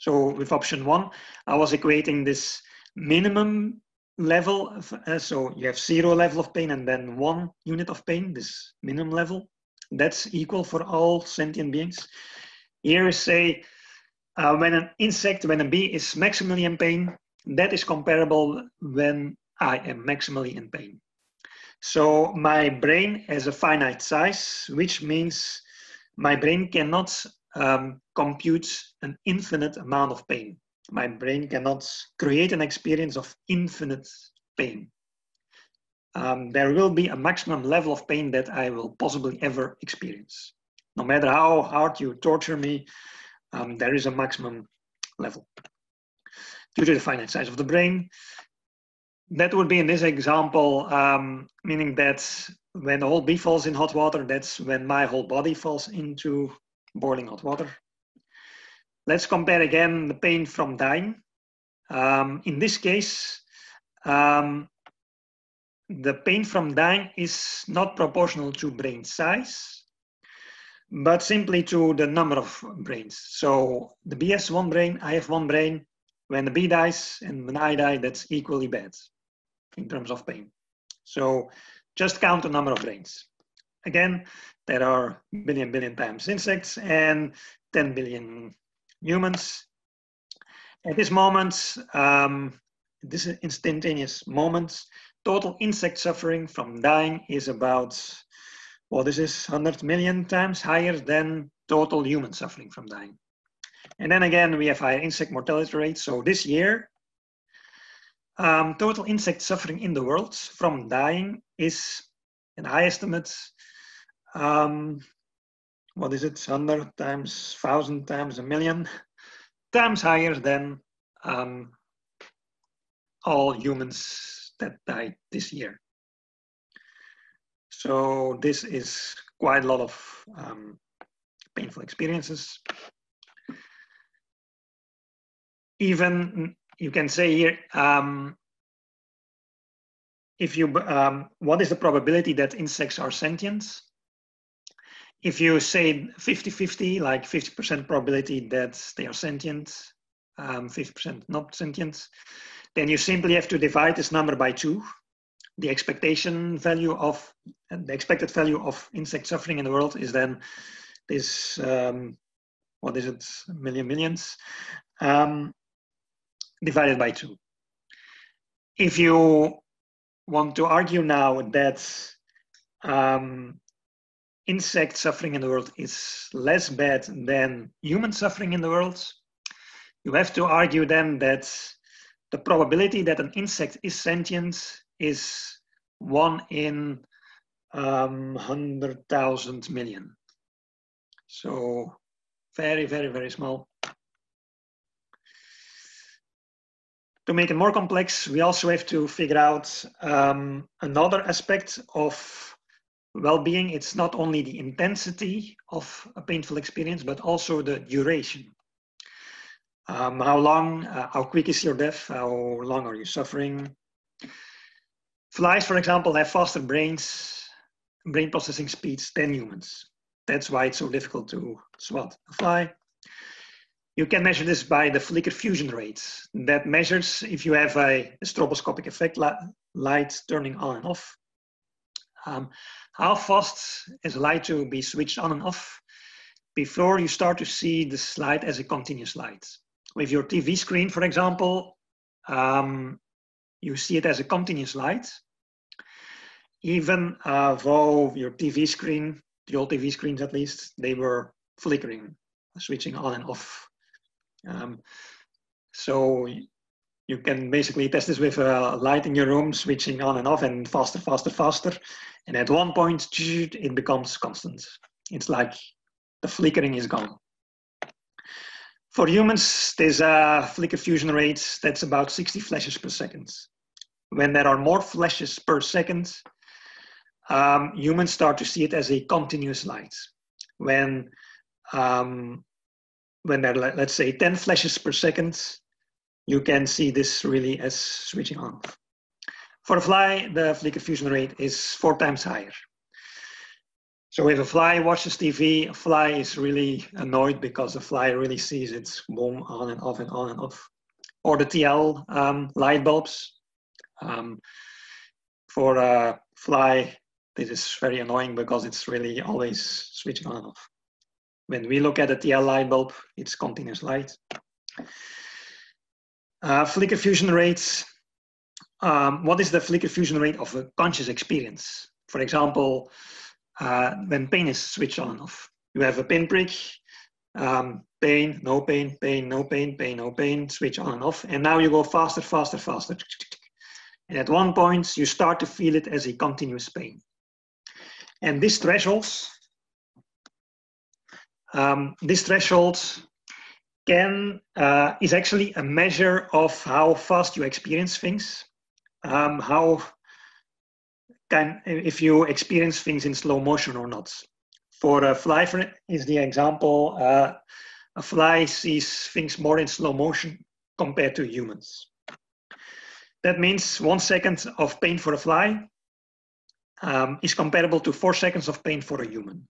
So with option 1, I was equating this minimum level. So you have 0 level of pain and then 1 unit of pain, this minimum level. That's equal for all sentient beings. Here we say when an insect, when a bee is maximally in pain, that is comparable when I am maximally in pain. So my brain has a finite size, which means my brain cannot compute an infinite amount of pain. My brain cannot create an experience of infinite pain. There will be a maximum level of pain that I will possibly ever experience. No matter how hard you torture me, there is a maximum level due to the finite size of the brain. That would be in this example, meaning that when the whole bee falls in hot water, that's when my whole body falls into boiling hot water. Let's compare again the pain from dying. In this case, the pain from dying is not proportional to brain size, but simply to the number of brains. So the bee has 1 brain, I have 1 brain. When the bee dies and when I die, that's equally bad in terms of pain. So just count the number of brains. Again, there are billion times insects and 10 billion humans. At this moment, this instantaneous moment, total insect suffering from dying is about, well, this is 100 million times higher than total human suffering from dying. And then again, we have higher insect mortality rates. So this year, total insect suffering in the world from dying is, in high estimates, what is it, 100 times, 1,000 times, a million times higher than all humans that died this year. So this is quite a lot of painful experiences. Even you can say here, if you, what is the probability that insects are sentient? If you say 50-50, like 50% probability that they are sentient, 50% not sentient, then you simply have to divide this number by 2. The expectation value of, the expected value of insect suffering in the world is then this, what is it, millions, divided by 2. If you want to argue now that insect suffering in the world is less bad than human suffering in the world, you have to argue then that the probability that an insect is sentient is 1 in 100,000 million. So very small. To make it more complex, we also have to figure out another aspect of well-being. It's not only the intensity of a painful experience, but also the duration. How long, how quick is your death? How long are you suffering? Flies, for example, have faster brain processing speeds than humans. That's why it's so difficult to swat a fly. You can measure this by the flicker fusion rate. That measures if you have a stroboscopic effect, light turning on and off. How fast is light to be switched on and off before you start to see this light as a continuous light? With your TV screen, for example, you see it as a continuous light, even though your TV screen, the old TV screens at least, they were flickering, switching on and off. So you can basically test this with a light in your room, switching on and off, and faster. And at one point, it becomes constant. It's like the flickering is gone. For humans, there's a flicker fusion rate that's about 60 flashes per second. When there are more flashes per second, humans start to see it as a continuous light. When there are, let's say, 10 flashes per second, you can see this really as switching on. For a fly, the flicker fusion rate is 4 times higher. So if a fly watches TV, a fly is really annoyed because the fly really sees its boom on and off and on and off. Or the TL light bulbs. For a fly, this is very annoying because it's really always switching on and off. When we look at a TL light bulb, it's continuous light. Flicker fusion rates. What is the flicker fusion rate of a conscious experience? For example, when pain is switched on and off. You have a pinprick, pain, no pain, pain, no pain, pain, no pain, switch on and off. And now you go faster, faster, faster. And at one point, you start to feel it as a continuous pain. And this threshold is actually a measure of how fast you experience things. If you experience things in slow motion or not. For a fly, is the example, a fly sees things more in slow motion compared to humans. That means 1 second of pain for a fly is comparable to 4 seconds of pain for a human.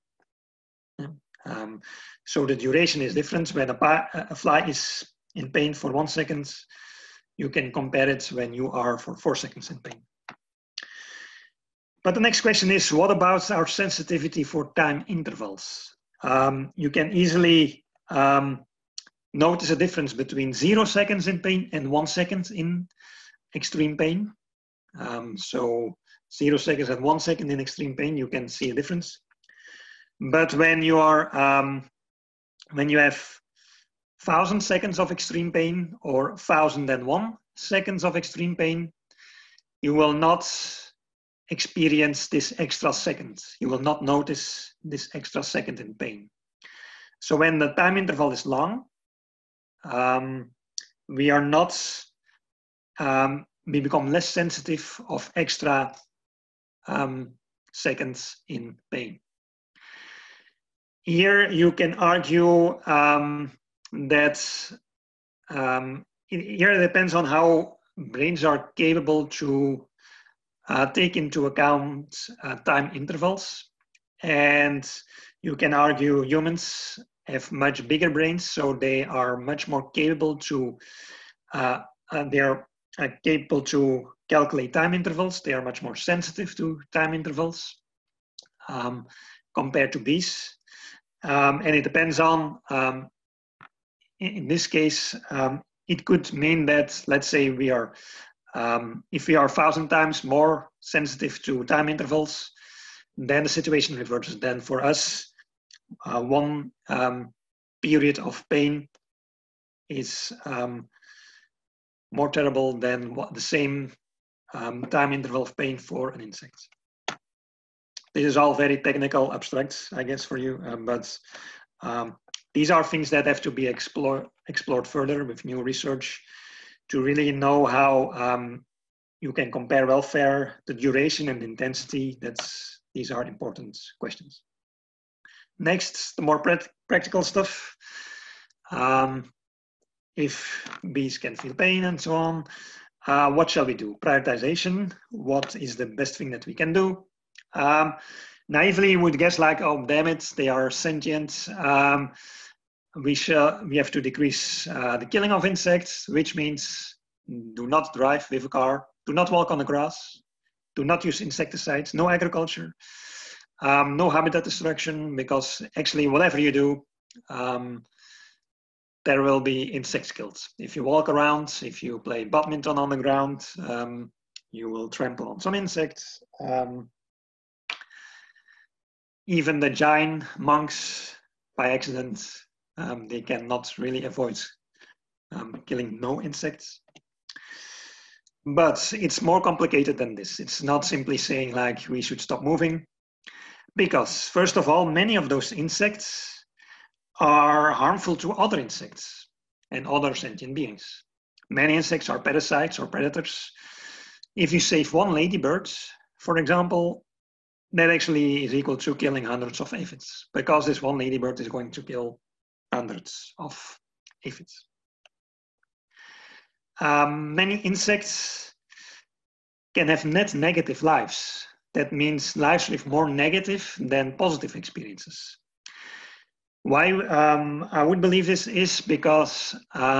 So the duration is different. When a fly is in pain for 1 second, you can compare it when you are for 4 seconds in pain. But the next question is, what about our sensitivity for time intervals? You can easily notice a difference between 0 seconds in pain and 1 second in extreme pain. So 0 seconds and 1 second in extreme pain, you can see a difference. But when you are, when you have 1,000 seconds of extreme pain or 1,001 seconds of extreme pain, you will not experience this extra second. You will not notice this extra second in pain. So when the time interval is long, we become less sensitive of extra seconds in pain. Here you can argue that here it depends on how brains are capable to take into account time intervals. And you can argue humans have much bigger brains, so they are much more capable to, capable to calculate time intervals. They are much more sensitive to time intervals compared to bees. And it depends on, in this case, it could mean that, let's say we are, if we are 1,000 times more sensitive to time intervals, then the situation reverses. Then for us, one period of pain is more terrible than the same time interval of pain for an insect. This is all very technical, abstract, I guess, for you, but these are things that have to be explored further with new research to really know how you can compare welfare, the duration and intensity. These are important questions. Next, the more practical stuff. If bees can feel pain and so on, what shall we do? Prioritization, what is the best thing that we can do? Naively, you would guess like, oh, damn it, they are sentient. We have to decrease the killing of insects, which means do not drive with a car, do not walk on the grass, do not use insecticides, no agriculture, no habitat destruction, because actually whatever you do, there will be insects killed. If you walk around, if you play badminton on the ground, you will trample on some insects. Even the giant monks, by accident, they cannot really avoid killing no insects. But it's more complicated than this. It's not simply saying like we should stop moving, because first of all, many of those insects are harmful to other insects and other sentient beings. Many insects are parasites or predators. If you save one ladybird, for example, that actually is equal to killing hundreds of aphids, because this one ladybird is going to kill hundreds of aphids. Many insects can have net negative lives. that means lives with more negative than positive experiences. Why I would believe this is because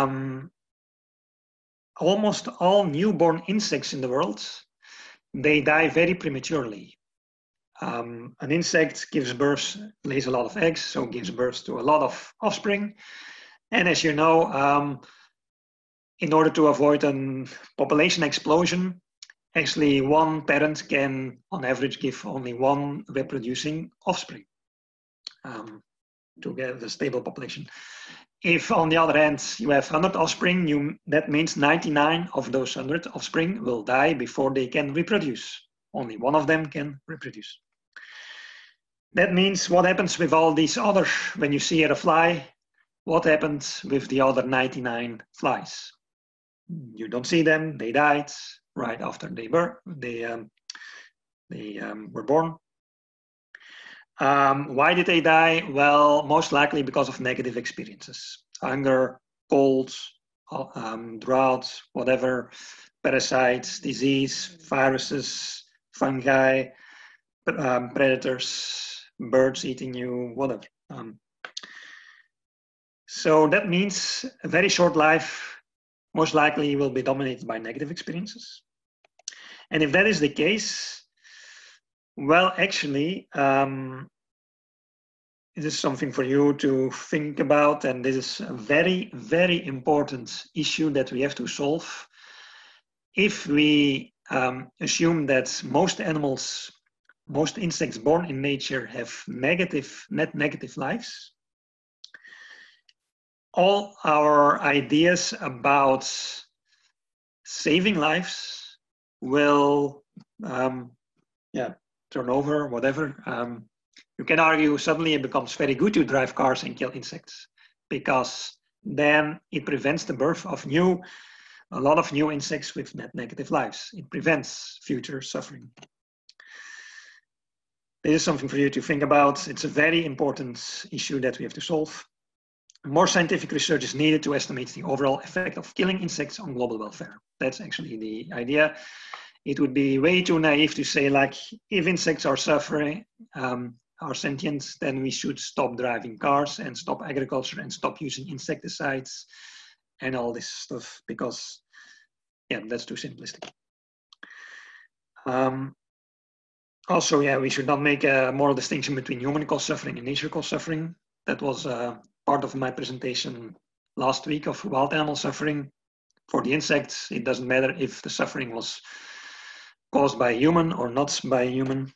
almost all newborn insects in the world, they die very prematurely. An insect gives birth, lays a lot of eggs, so gives birth to a lot of offspring. And as you know, in order to avoid a population explosion, actually one parent can, on average, give only one reproducing offspring to get a stable population. If, on the other hand, you have 100 offspring, that means 99 of those 100 offspring will die before they can reproduce. Only one of them can reproduce. That means what happens with all these other, when you see a fly, what happens with the other 99 flies? You don't see them, they died right after they were born. Why did they die? Well, most likely because of negative experiences. Hunger, cold, drought, whatever, parasites, disease, viruses, fungi, predators, birds eating you, whatever. So that means a very short life most likely will be dominated by negative experiences. And if that is the case, well, actually, this is something for you to think about, and this is a very, very important issue that we have to solve. If we assume that most animals, most insects born in nature have net negative lives, all our ideas about saving lives will turn over, whatever. You can argue suddenly it becomes very good to drive cars and kill insects, because then it prevents the birth of a lot of new insects with net negative lives. It prevents future suffering. This is something for you to think about. It's a very important issue that we have to solve. More scientific research is needed to estimate the overall effect of killing insects on global welfare. That's actually the idea. It would be way too naive to say, like, if insects are suffering, are sentient, then we should stop driving cars and stop agriculture and stop using insecticides and all this stuff, because, yeah, that's too simplistic. Also, yeah, we should not make a moral distinction between human-caused suffering and nature-caused suffering. That was part of my presentation last week of wild animal suffering. For the insects, it doesn't matter if the suffering was caused by a human or not by a human.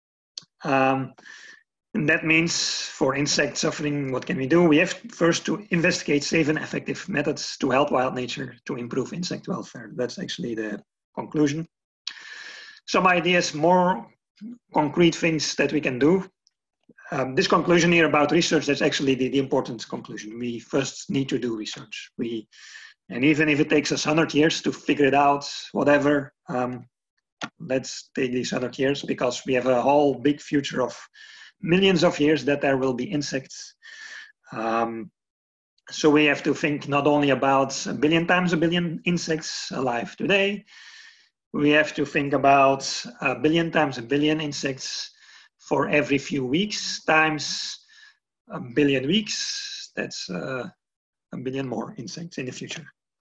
And that means for insect suffering, what can we do? We have first to investigate safe and effective methods to help wild nature to improve insect welfare. That's actually the conclusion. Some ideas, more concrete things that we can do. This conclusion here about research, that's actually the important conclusion. We first need to do research. And even if it takes us 100 years to figure it out, whatever, let's take these 100 years, because we have a whole big future of millions of years that there will be insects. So we have to think not only about a billion times a billion insects alive today, we have to think about a billion times a billion insects for every few weeks times a billion weeks. That's a billion more insects in the future.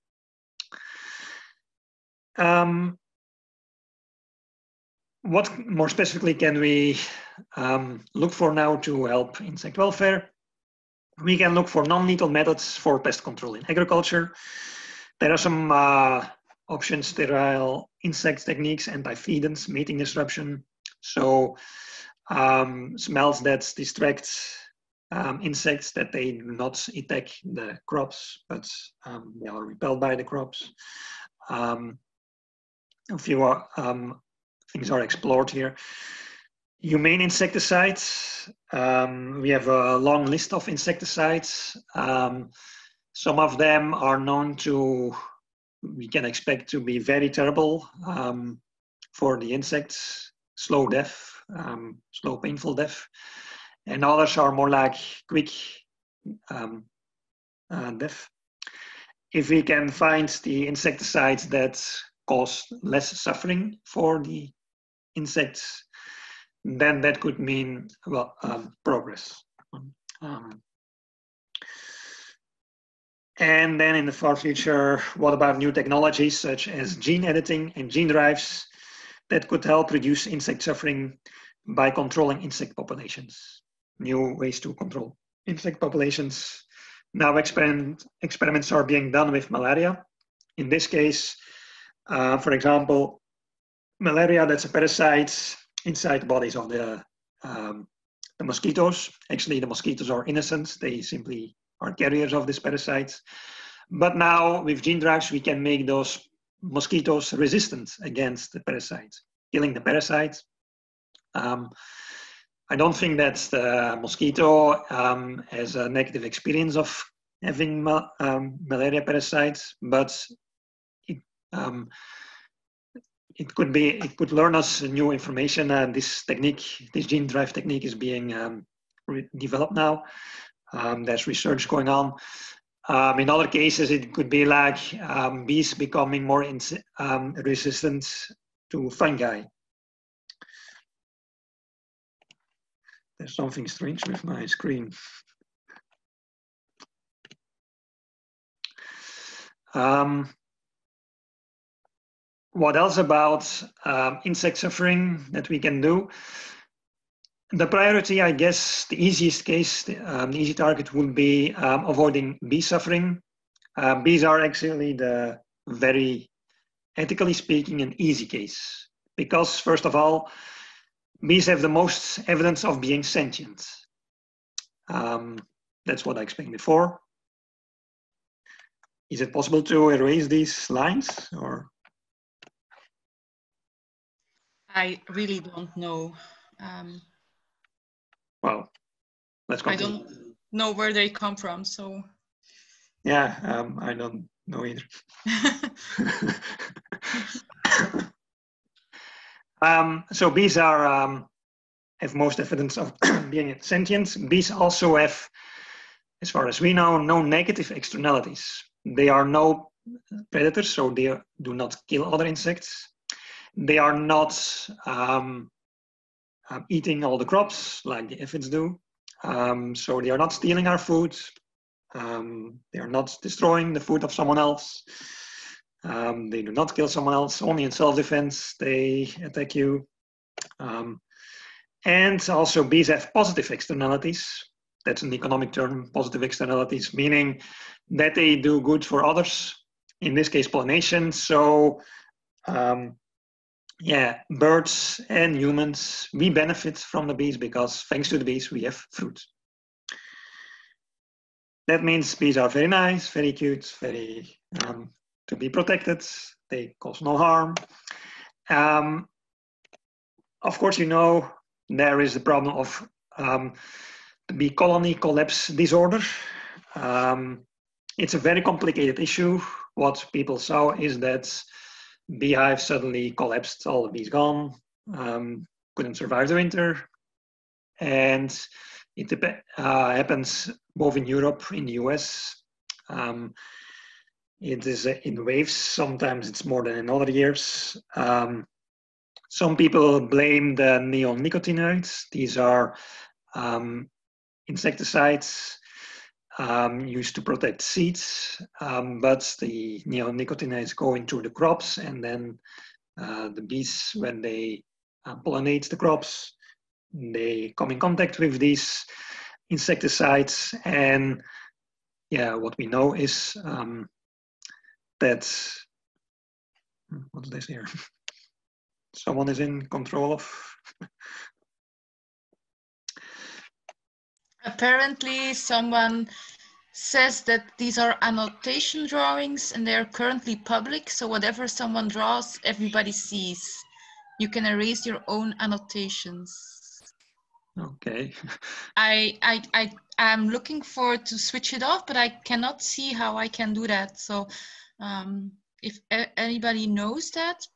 What more specifically can we look for now to help insect welfare? We can look for non-lethal methods for pest control in agriculture. There are some options: sterile insect techniques, anti-feedants, mating disruption. So smells that distract insects, that they do not attack the crops, but they are repelled by the crops. A few things are explored here. Humane insecticides. We have a long list of insecticides. Some of them are known to, we can expect to be very terrible for the insects, slow death, slow painful death. And others are more like quick death. If we can find the insecticides that cause less suffering for the insects, then that could mean, well, progress. And then in the far future, what about new technologies such as gene editing and gene drives that could help reduce insect suffering by controlling insect populations? New ways to control insect populations. Now experiments are being done with malaria. In this case, for example, malaria, that's a parasite inside the bodies of the mosquitoes. Actually, the mosquitoes are innocent. They simply are carriers of this parasite. But now with gene drives, we can make those mosquitoes resistant against the parasite, killing the parasite. I don't think that the mosquito has a negative experience of having malaria parasites, but it could learn us new information. This gene drive technique is being developed now. There's research going on. In other cases, it could be like bees becoming more resistant to fungi. There's something strange with my screen. What else about insect suffering that we can do? The priority, I guess, the easiest case, the easy target would be avoiding bee suffering. Bees are actually the very, ethically speaking, an easy case. Because first of all, bees have the most evidence of being sentient. That's what I explained before. Is it possible to erase these lines, or? I really don't know. Well, let's continue. I don't know where they come from, so. Yeah, I don't know either. So bees are have most evidence of being sentient. Bees also have, as far as we know, no negative externalities. They are no predators, so they do not kill other insects. They are not eating all the crops like the aphids do. So they are not stealing our food. They are not destroying the food of someone else. They do not kill someone else. Only in self-defense they attack you. And also bees have positive externalities. That's an economic term, positive externalities, meaning that they do good for others, in this case pollination. So yeah, birds and humans, we benefit from the bees because thanks to the bees we have fruit. That means bees are very nice, very cute, very to be protected. They cause no harm. Of course, you know, there is the problem of the bee colony collapse disorder. It's a very complicated issue. What people saw is that beehive suddenly collapsed, all the bees gone, couldn't survive the winter. And it happens both in Europe, in the US. It is in waves. Sometimes it's more than in other years. Some people blame the neonicotinoids. These are insecticides used to protect seeds, but the neonicotinoids go into the crops, and then the bees, when they pollinate the crops, they come in contact with these insecticides. And yeah, what we know is that, what's this here? Someone is in control of. Apparently someone says that these are annotation drawings and they are currently public. So whatever someone draws, everybody sees. You can erase your own annotations. Okay. I'm looking forward to switch it off, but I cannot see how I can do that. So if anybody knows that.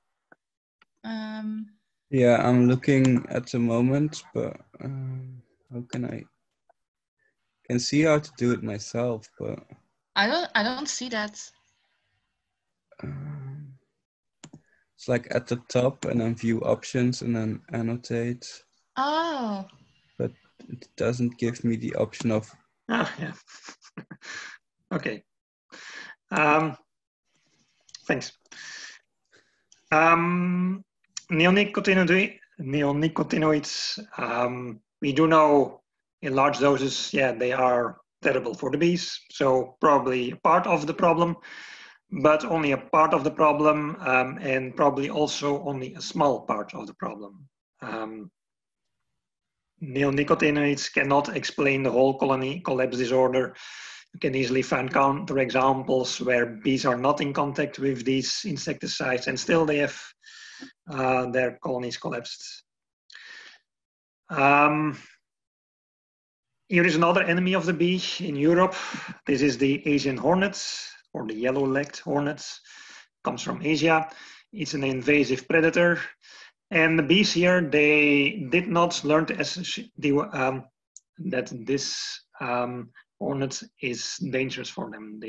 Yeah, I'm looking at the moment, but how can I can see how to do it myself, but I don't see that. it's like at the top and then view options and then annotate. Oh. But it doesn't give me the option of. Ah, yeah. Okay. Thanks. Neonicotinoids, we do know in large doses, yeah, they are terrible for the bees. So probably part of the problem, but only a part of the problem, and probably also only a small part of the problem. Neonicotinoids cannot explain the whole colony collapse disorder. You can easily find counterexamples where bees are not in contact with these insecticides and still they have their colonies collapsed. Here is another enemy of the bee in Europe. This is the Asian hornet, or the yellow-legged hornet. Comes from Asia. It's an invasive predator. And the bees here, they did not learn to that this hornet is dangerous for them.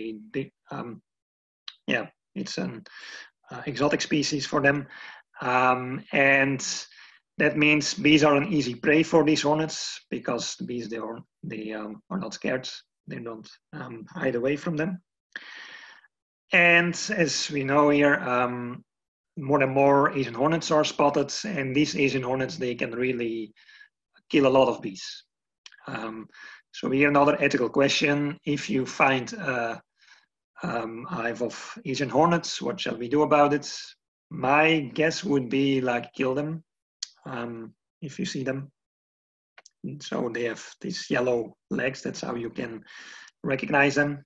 Yeah, it's an exotic species for them. And that means bees are an easy prey for these hornets because the bees, they are not scared. They don't hide away from them. And as we know here, more and more Asian hornets are spotted, and these Asian hornets, they can really kill a lot of bees. So here another ethical question: if you find a hive of Asian hornets, what shall we do about it? My guess would be like kill them if you see them. So they have these yellow legs. That's how you can recognize them.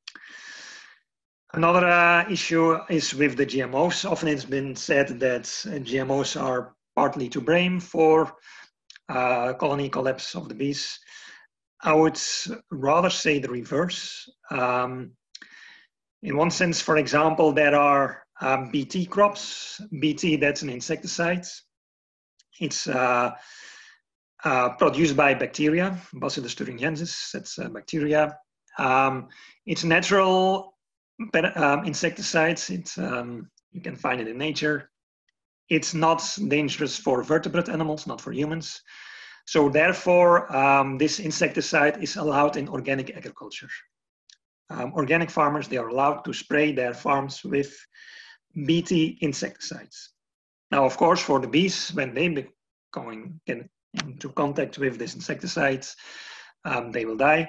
Another issue is with the GMOs. Often it's been said that GMOs are partly to blame for colony collapse of the bees. I would rather say the reverse. In one sense, for example, there are BT crops. BT, that's an insecticide. It's produced by bacteria, Bacillus thuringiensis, that's bacteria. It's natural insecticides. You can find it in nature. It's not dangerous for vertebrate animals, not for humans. So therefore, this insecticide is allowed in organic agriculture. Organic farmers, they are allowed to spray their farms with BT insecticides. Now, of course, for the bees, when they get into contact with this insecticide, they will die.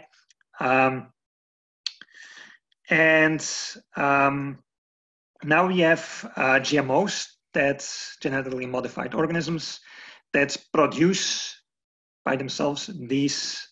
Now we have GMOs, that's genetically modified organisms, that produce by themselves these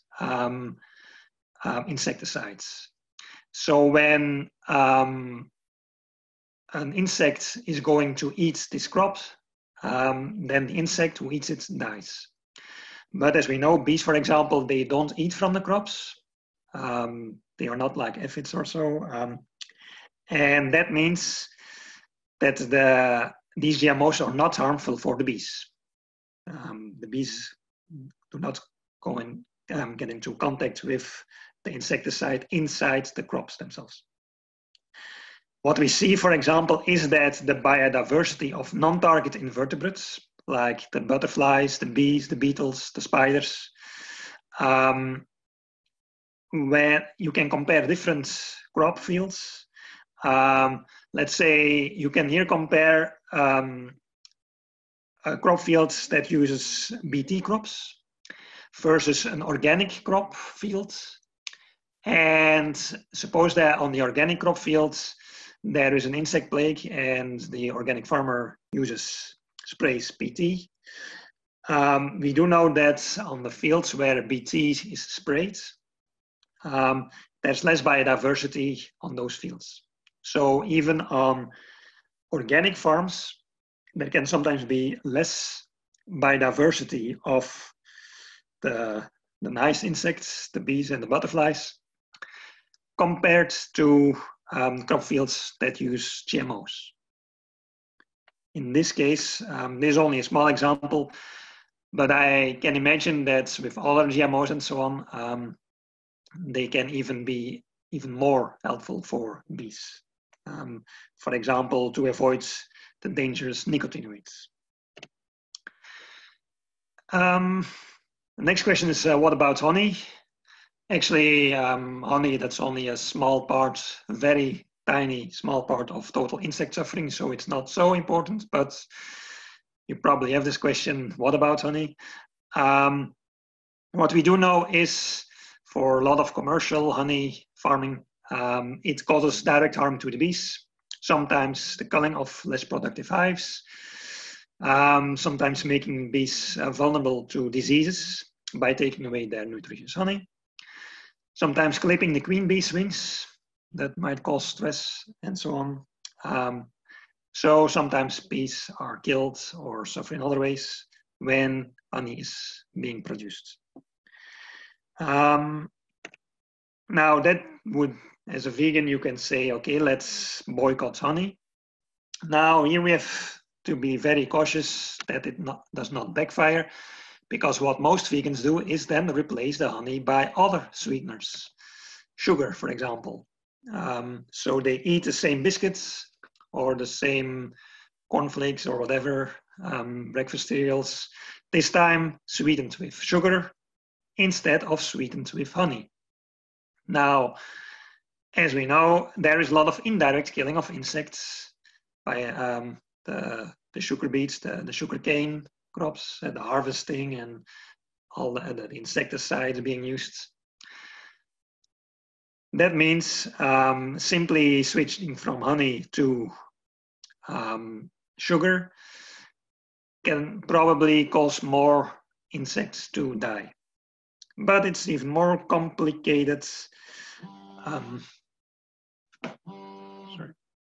insecticides. So when an insect is going to eat this crop, then the insect who eats it dies. But as we know, bees, for example, they don't eat from the crops. They are not like aphids or so. And that means that these GMOs are not harmful for the bees. The bees do not go and get into contact with the insecticide inside the crops themselves. What we see, for example, is that the biodiversity of non-target invertebrates, like the butterflies, the bees, the beetles, the spiders, where you can compare different crop fields. Let's say you can here compare crop fields that uses BT crops versus an organic crop field. And suppose that on the organic crop fields, there is an insect plague and the organic farmer sprays BT. We do know that on the fields where BT is sprayed, there's less biodiversity on those fields. So even on organic farms, there can sometimes be less biodiversity of the nice insects, the bees and the butterflies, compared to crop fields that use GMOs. In this case, this is only a small example, but I can imagine that with other GMOs and so on, they can even be even more helpful for bees. For example, to avoid the dangerous nicotinoids. The next question is, what about honey? Actually, honey, that's only a small part, a very tiny, small part of total insect suffering, so it's not so important, but you probably have this question, what about honey? What we do know is for a lot of commercial honey farming, it causes direct harm to the bees. Sometimes the culling of less productive hives, sometimes making bees vulnerable to diseases by taking away their nutritious honey. Sometimes clipping the queen bee's wings, that might cause stress and so on. So sometimes bees are killed or suffer in other ways when honey is being produced. Now that would, as a vegan, you can say, okay, let's boycott honey. Now here we have to be very cautious that it does not backfire, because what most vegans do is then replace the honey by other sweeteners, sugar, for example. So they eat the same biscuits or the same cornflakes or whatever, breakfast cereals, this time sweetened with sugar instead of sweetened with honey. Now, as we know, there is a lot of indirect killing of insects by the sugar beets, the sugar cane crops, the harvesting, and all the insecticides being used. That means simply switching from honey to sugar can probably cause more insects to die. But it's even more complicated. Sorry.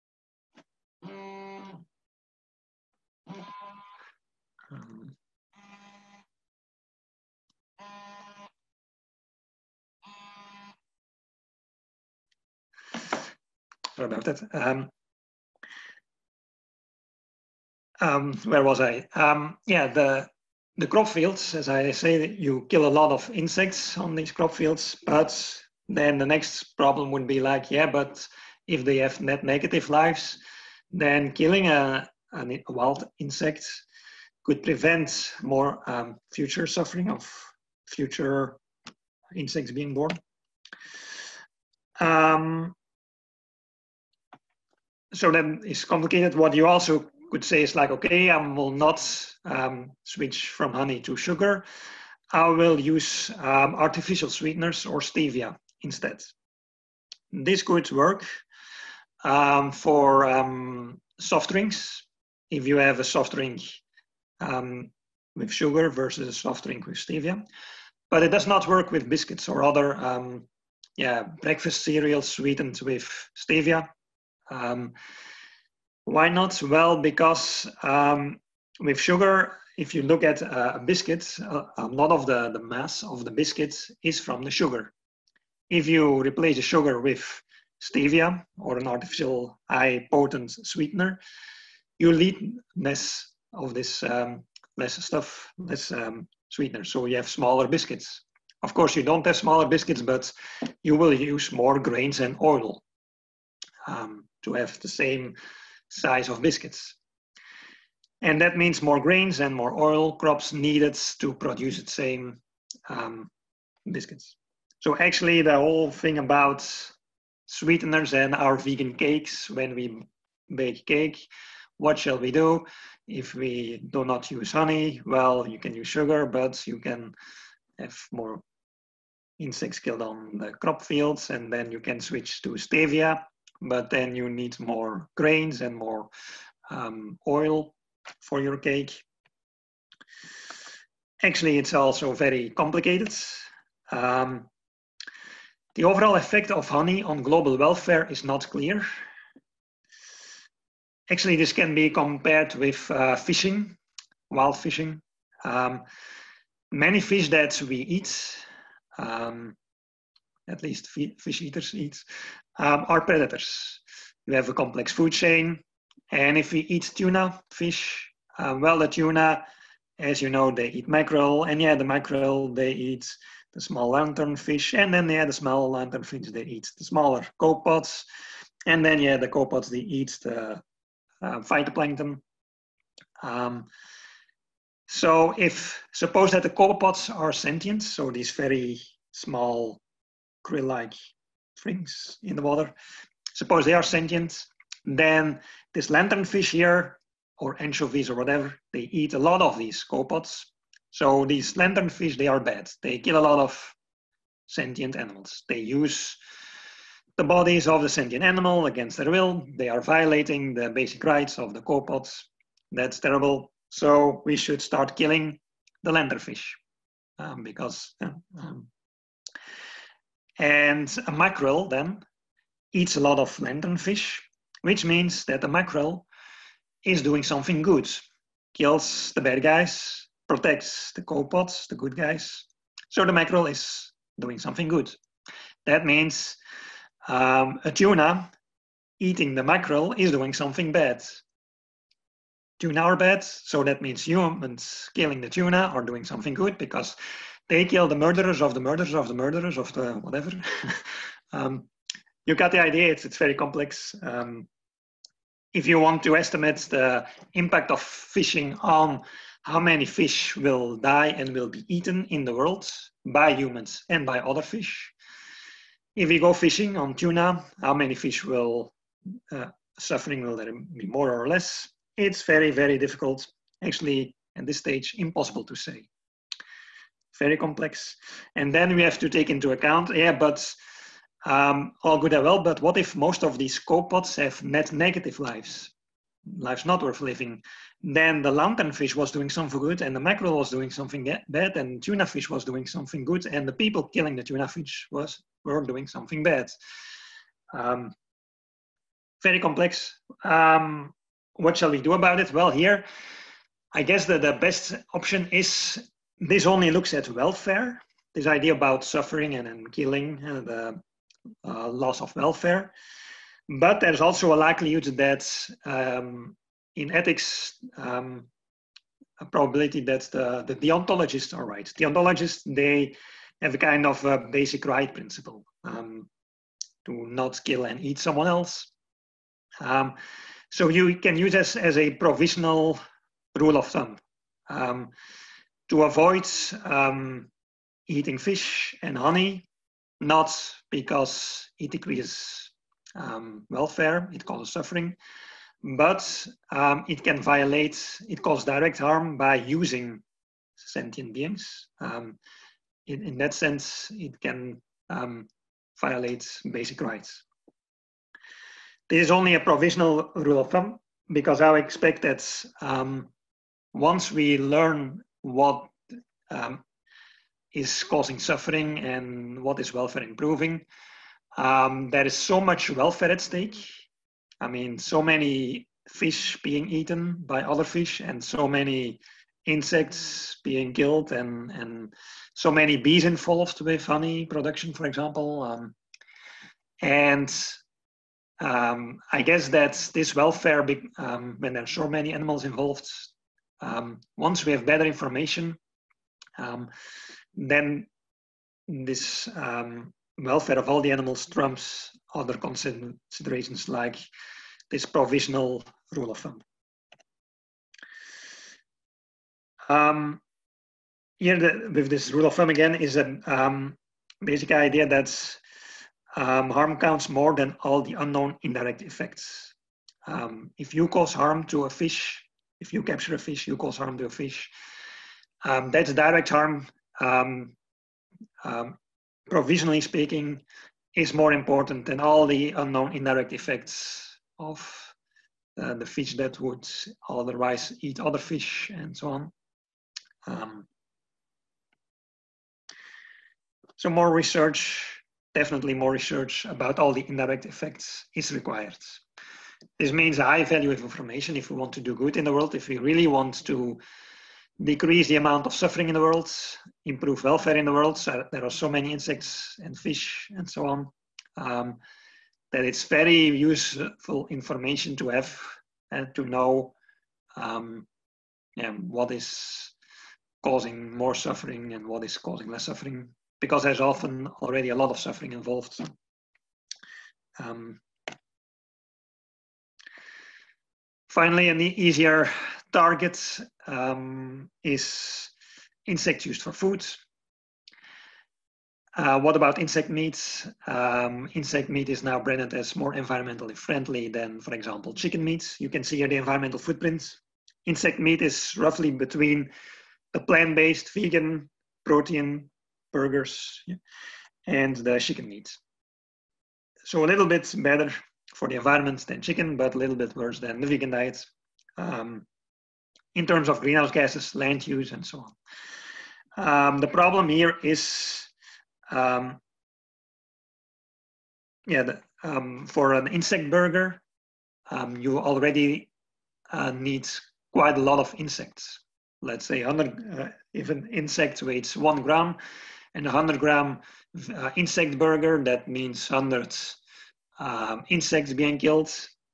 Sorry about that. Where was I? Yeah, the crop fields, as I say, you kill a lot of insects on these crop fields, but then the next problem would be like, yeah, but if they have net negative lives, then killing a wild insect could prevent more future suffering of future insects being born. So that is complicated. What you also could say is like, okay, I will not switch from honey to sugar. I will use artificial sweeteners or stevia instead. This could work for soft drinks. If you have a soft drink with sugar versus a soft drink with stevia, but it does not work with biscuits or other breakfast cereals sweetened with stevia. Why not? Well, because with sugar, if you look at a biscuit, a lot of the mass of the biscuit is from the sugar. If you replace the sugar with stevia or an artificial high potent sweetener, you need less of this, less sweetener. So you have smaller biscuits. Of course, you don't have smaller biscuits, but you will use more grains and oil to have the same size of biscuits. And that means more grains and more oil crops needed to produce the same biscuits. So actually the whole thing about sweeteners and our vegan cakes, when we bake cake, what shall we do? If we do not use honey, well, you can use sugar, but you can have more insects killed on the crop fields, and then you can switch to stevia, but then you need more grains and more oil for your cake. Actually, it's also very complicated. The overall effect of honey on global welfare is not clear. Actually, this can be compared with fishing, wild fishing. Many fish that we eat, at least fish eaters eat, are predators. We have a complex food chain. And if we eat tuna fish, well, the tuna, as you know, they eat mackerel. And yeah, the mackerel, they eat the small lanternfish. And then, yeah, the small lanternfish, they eat the smaller copepods. And then, yeah, the copepods, they eat the phytoplankton. So suppose that the copepods are sentient, so these very small krill-like things in the water, suppose they are sentient, then this lanternfish here, or anchovies or whatever, they eat a lot of these copepods. So these lanternfish, they are bad. They kill a lot of sentient animals. They use the bodies of the sentient animal against their will. They are violating the basic rights of the copepods. That's terrible. So we should start killing the lanternfish and a mackerel then eats a lot of lanternfish, which means that the mackerel is doing something good, kills the bad guys, protects the copepods, the good guys. So the mackerel is doing something good. That means a tuna eating the mackerel is doing something bad. Tuna are bad, so that means humans killing the tuna are doing something good because they kill the murderers of the murderers of the murderers of the whatever. You got the idea, it's very complex. If you want to estimate the impact of fishing on how many fish will die and will be eaten in the world by humans and by other fish, if we go fishing on tuna, how many fish will suffering will there be more or less? It's very, very difficult. Actually, at this stage, impossible to say. Very complex. And then we have to take into account, yeah, but all good and well, but what if most of these copepods have net negative lives not worth living? Then the lanternfish was doing something good, and the mackerel was doing something bad, and tuna fish was doing something good, and the people killing the tuna fish were doing something bad. Very complex. What shall we do about it? Well, here, I guess that the best option is, this only looks at welfare, this idea about suffering and killing, the loss of welfare. But there's also a likelihood that in ethics, a probability that the deontologists are right. Deontologists, they have a kind of a basic right principle to not kill and eat someone else. So you can use this as a provisional rule of thumb to avoid eating fish and honey, not because it decreases welfare, it causes suffering, but it can it causes direct harm by using sentient beings. In that sense, it can violate basic rights. This is only a provisional rule of thumb, because I expect that once we learn what is causing suffering and what is welfare improving, there is so much welfare at stake. I mean, so many fish being eaten by other fish, and so many insects being killed, and so many bees involved with honey production, for example. I guess that this welfare, when there are so many animals involved, once we have better information, then this welfare of all the animals trumps other considerations like this provisional rule of thumb. Here, with this rule of thumb again, is a basic idea that harm counts more than all the unknown indirect effects. If you cause harm to a fish, if you capture a fish, you cause harm to a fish. That's direct harm. Provisionally speaking, is more important than all the unknown indirect effects of the fish that would otherwise eat other fish and so on. So more research, definitely more research about all the indirect effects is required. This means a high value of information if we want to do good in the world, if we really want to decrease the amount of suffering in the world, improve welfare in the world. So there are so many insects and fish and so on, that it's very useful information to have and to know what is causing more suffering and what is causing less suffering, because there's often already a lot of suffering involved. Finally, an easier target is insects used for food. What about insect meat? Insect meat is now branded as more environmentally friendly than, for example, chicken meat. You can see here the environmental footprint. Insect meat is roughly between the plant-based vegan protein burgers and the chicken meat. So a little bit better for the environment than chicken, but a little bit worse than the vegan diet in terms of greenhouse gases, land use, and so on. The problem here is for an insect burger, you already need quite a lot of insects. Let's say 100, if an insect weighs 1 gram, and a 100-gram insect burger, that means 100 insects being killed.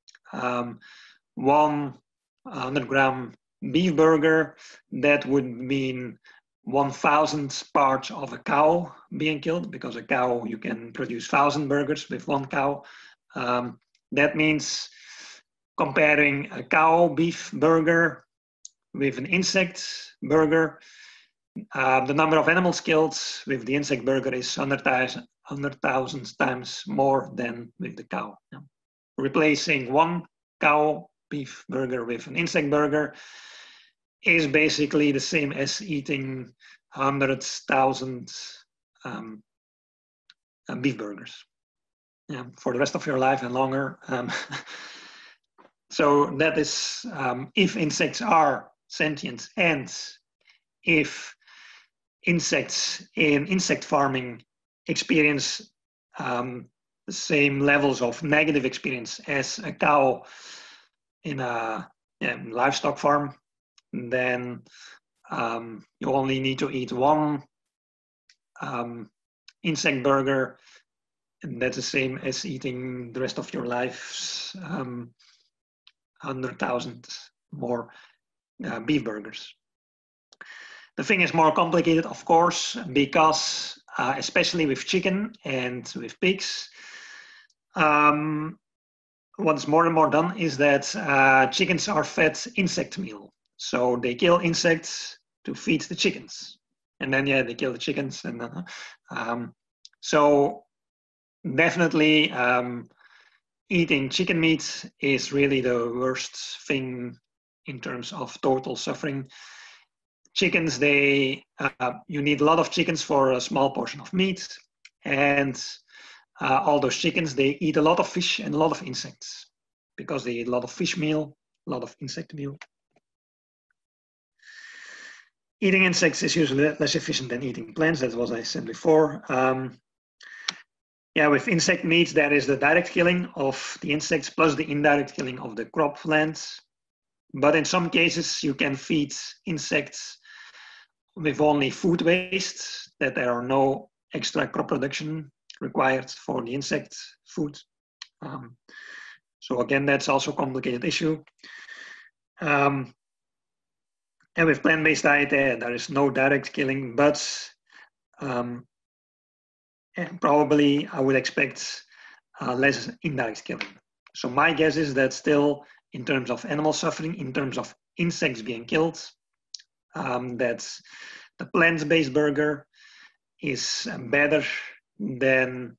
100-gram beef burger, that would mean 1,000 parts of a cow being killed, because a cow, you can produce 1,000 burgers with 1 cow. That means comparing a cow beef burger with an insect burger, the number of animals killed with the insect burger is 100,000 times more than with the cow. Replacing 1 cow beef burger with an insect burger is basically the same as eating 100,000 beef burgers for the rest of your life and longer. So that is if insects are sentient, and if insects in insect farming experience the same levels of negative experience as a cow in a livestock farm, then you only need to eat 1 insect burger, and that's the same as eating the rest of your life 100,000 more beef burgers. The thing is more complicated, of course, because especially with chicken and with pigs, what's more and more done is that chickens are fed insect meal. So they kill insects to feed the chickens. And then, they kill the chickens. And so definitely eating chicken meat is really the worst thing in terms of total suffering. Chickens, you need a lot of chickens for a small portion of meat. And all those chickens, they eat a lot of fish and a lot of insects because they eat a lot of fish meal, a lot of insect meal. Eating insects is usually less efficient than eating plants. That's what I said before. With insect meat, there is the direct killing of the insects plus the indirect killing of the crop lands. But in some cases, you can feed insects with only food waste, that there are no extra crop production required for the insect food. So again, that's also a complicated issue. And with plant-based diet, there is no direct killing, but probably I would expect less indirect killing. So my guess is that still, in terms of animal suffering, in terms of insects being killed, that the plant-based burger is better than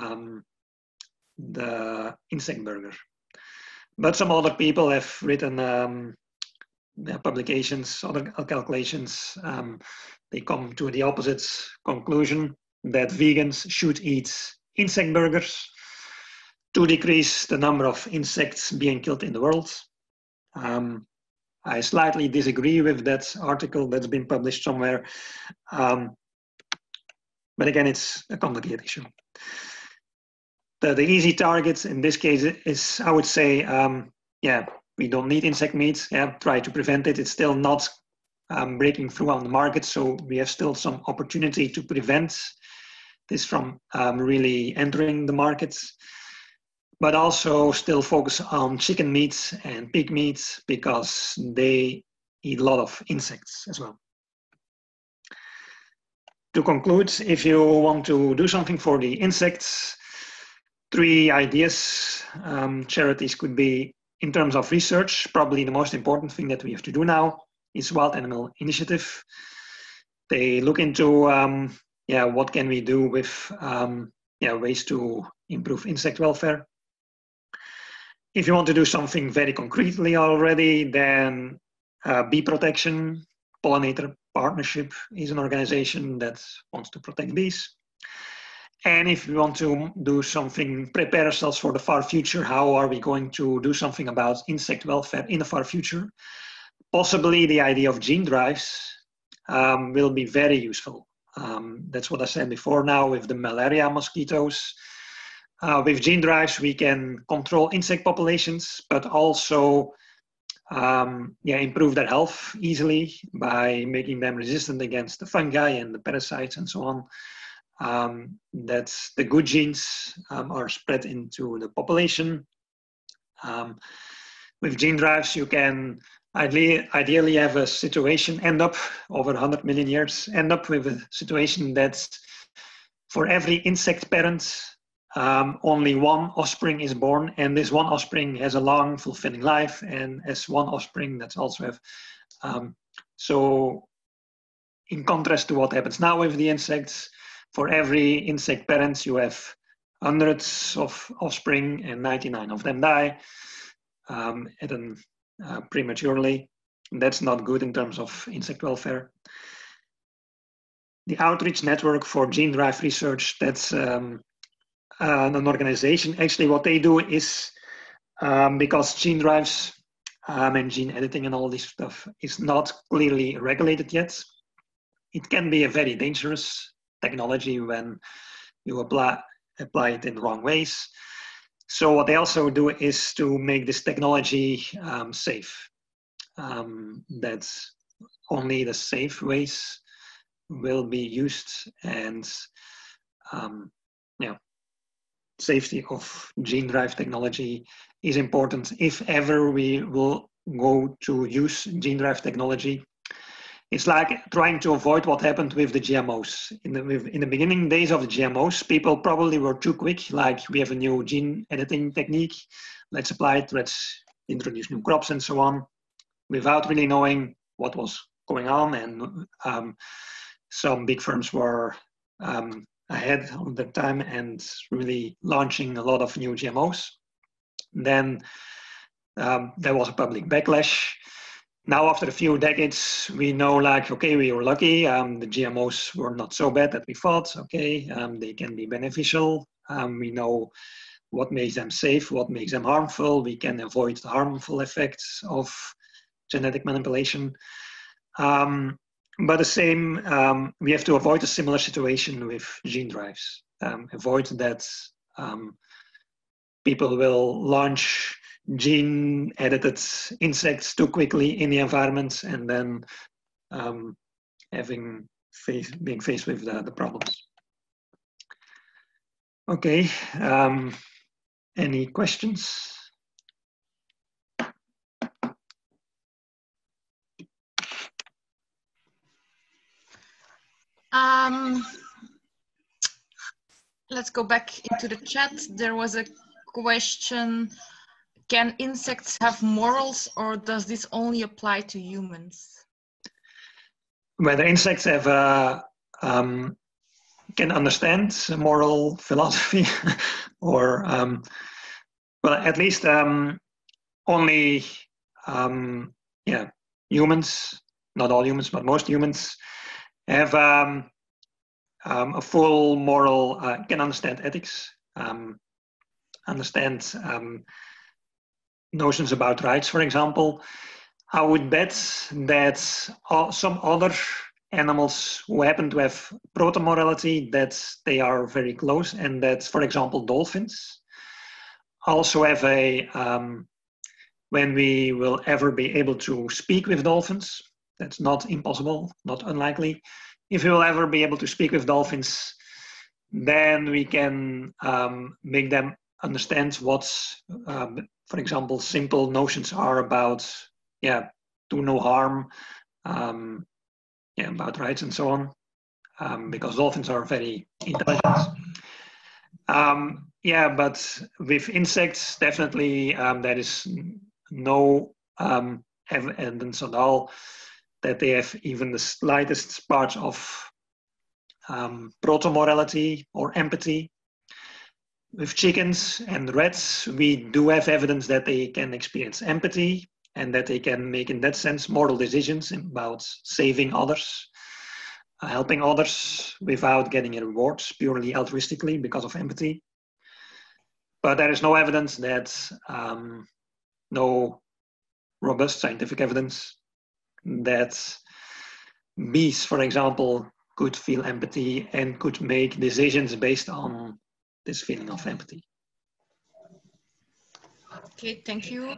the insect burger. But some other people have written publications, other calculations. They come to the opposite conclusion, that vegans should eat insect burgers to decrease the number of insects being killed in the world. I slightly disagree with that article that's been published somewhere. But again, it's a complicated issue. The easy target in this case is, I would say, we don't need insect meat. Try to prevent it. It's still not breaking through on the market, so we have still some opportunity to prevent this from really entering the markets. But also still focus on chicken meat and pig meat, because they eat a lot of insects as well. To conclude, if you want to do something for the insects, 3 ideas. Charities could be in terms of research, probably the most important thing that we have to do now is Wild Animal Initiative. They look into what can we do with ways to improve insect welfare. If you want to do something very concretely already, then Bee Protection, Pollinator Partnership is an organization that wants to protect bees. And if we want to do something, prepare ourselves for the far future, how are we going to do something about insect welfare in the far future? Possibly the idea of gene drives will be very useful. That's what I said before now with the malaria mosquitoes. With gene drives, we can control insect populations, but also improve their health easily by making them resistant against the fungi and the parasites and so on. That the good genes are spread into the population. With gene drives, you can ideally have a situation end up over 100 million years, end up with a situation that's for every insect parent, only one offspring is born, and this one offspring has a long, fulfilling life, and as one offspring that's also have. So in contrast to what happens now with the insects, for every insect parent, you have hundreds of offspring and 99 of them die prematurely. That's not good in terms of insect welfare. The Outreach Network for Gene Drive Research, that's an organization. Actually, what they do is, because gene drives and gene editing and all this stuff is not clearly regulated yet, it can be a very dangerous technology when you apply it in the wrong ways. So what they also do is to make this technology safe. That only the safe ways will be used, and safety of gene drive technology is important if ever we will go to use gene drive technology. It's like trying to avoid what happened with the GMOs. In the beginning days of the GMOs, people probably were too quick, like we have a new gene editing technique, let's apply it, let's introduce new crops and so on, without really knowing what was going on. And some big firms were ahead of the time and really launching a lot of new GMOs. Then there was a public backlash. Now, after a few decades, we know, like, okay, we were lucky. The GMOs were not so bad that we thought. Okay, they can be beneficial. We know what makes them safe, what makes them harmful. We can avoid the harmful effects of genetic manipulation. But the same, we have to avoid a similar situation with gene drives. Avoid that people will launch gene-edited insects too quickly in the environment, and then being faced with the problems. Okay, any questions? Let's go back into the chat. There was a question. Can insects have morals, or does this only apply to humans? Whether insects have can understand moral philosophy, or well, at least only humans. Not all humans, but most humans have a full moral. Can understand ethics. Understand notions about rights, for example. I would bet that some other animals who happen to have proto-morality, that they are very close, and that, for example, dolphins also have a, when we will ever be able to speak with dolphins, that's not impossible, not unlikely. If we will ever be able to speak with dolphins, then we can make them understand what, for example, simple notions are about, do no harm, about rights and so on, because dolphins are very intelligent. But with insects, definitely that is no evidence at all that they have even the slightest part of proto-morality or empathy. With chickens and rats, we do have evidence that they can experience empathy and that they can make, in that sense, moral decisions about saving others, helping others without getting a reward, purely altruistically because of empathy. But there is no evidence that, no robust scientific evidence that bees, for example, could feel empathy and could make decisions based on this feeling of empathy. Okay, thank you.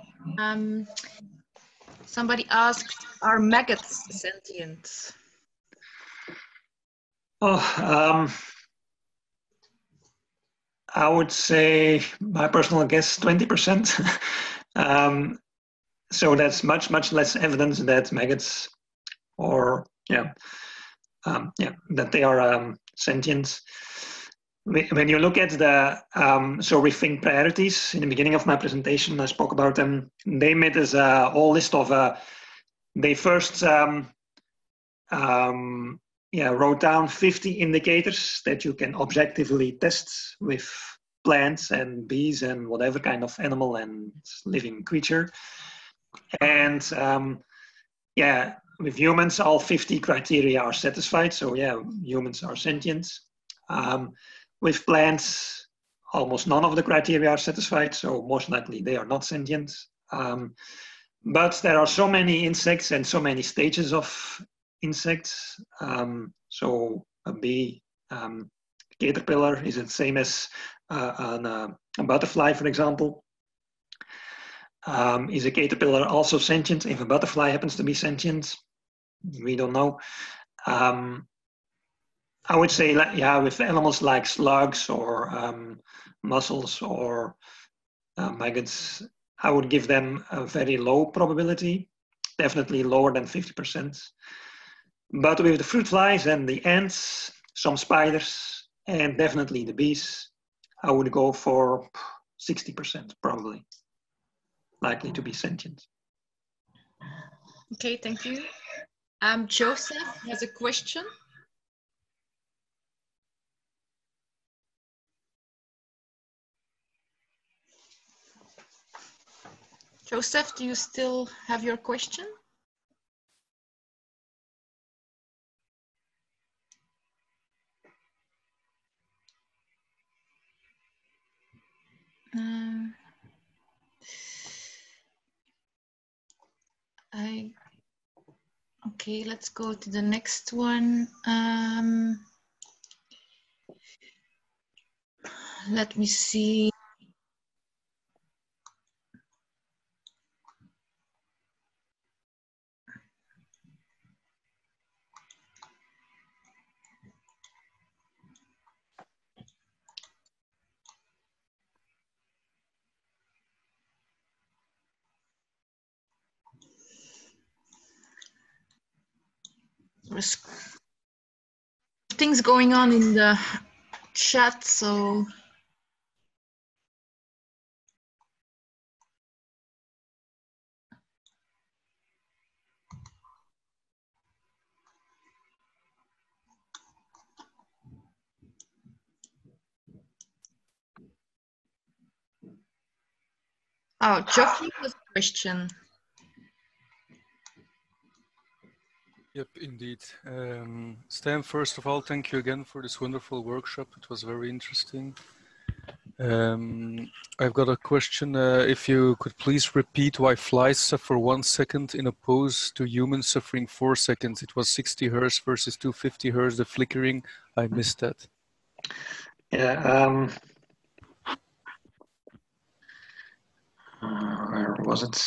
Somebody asked, are maggots sentient? Oh, I would say, my personal guess, 20%. So that's much, much less evidence that maggots, or that they are sentient. When you look at the, so we think priorities, in the beginning of my presentation, I spoke about them. They made us a whole list of, they first wrote down 50 indicators that you can objectively test with plants and bees and whatever kind of animal and living creature. And with humans, all 50 criteria are satisfied. So yeah, humans are sentient. With plants, almost none of the criteria are satisfied. So most likely they are not sentient. But there are so many insects and so many stages of insects. So a bee, caterpillar is the same as a butterfly, for example. Is a caterpillar also sentient? If a butterfly happens to be sentient, we don't know. I would say, with animals like slugs or mussels or maggots, I would give them a very low probability, definitely lower than 50%. But with the fruit flies and the ants, some spiders, and definitely the bees, I would go for 60% probably likely to be sentient. Okay, thank you. Joseph has a question. Joseph, do you still have your question? Okay, let's go to the next one. Let me see. There's things going on in the chat, so Geoffrey has a question. Yep, indeed. Stan, first of all, thank you again for this wonderful workshop. It was very interesting. I've got a question. If you could please repeat why flies suffer 1 second in opposed to humans suffering 4 seconds. It was 60 Hz versus 250 Hz, the flickering. I missed that. Yeah. Where was it?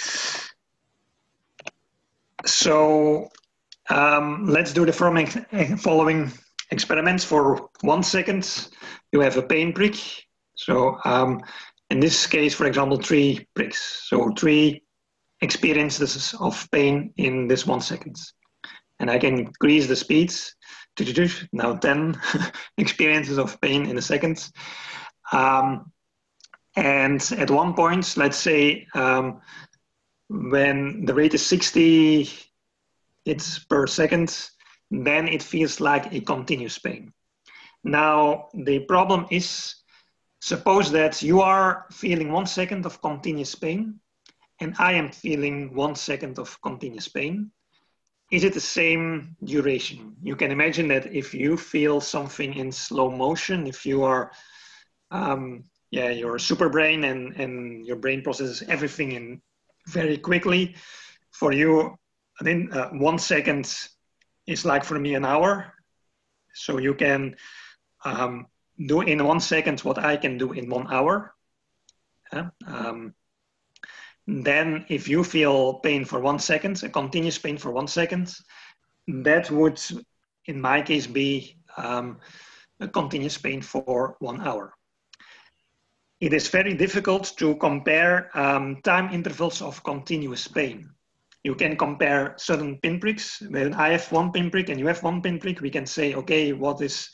So let's do the following experiments. For 1 second, you have a pain prick. So in this case, for example, 3 pricks. So 3 experiences of pain in this 1 second. And I can increase the speeds. Now 10 experiences of pain in a second. And at one point, let's say when the rate is 60 hits per second, then it feels like a continuous pain. Now, the problem is, suppose that you are feeling 1 second of continuous pain, and I am feeling 1 second of continuous pain. Is it the same duration? You can imagine that if you feel something in slow motion, if you are, you're a super brain and your brain processes everything in very quickly, for you, I mean, 1 second is like for me an hour. So you can do in 1 second what I can do in 1 hour. Then if you feel pain for 1 second, a continuous pain for 1 second, that would, in my case, be a continuous pain for 1 hour. It is very difficult to compare time intervals of continuous pain. You can compare certain pinpricks. When I have 1 pinprick and you have 1 pinprick, we can say, okay, what is,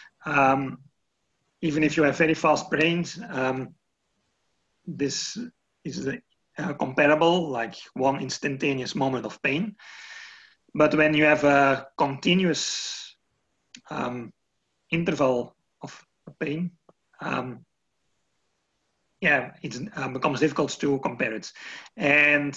even if you have very fast brains, this is comparable, like 1 instantaneous moment of pain. But when you have a continuous interval of pain, it becomes difficult to compare it. And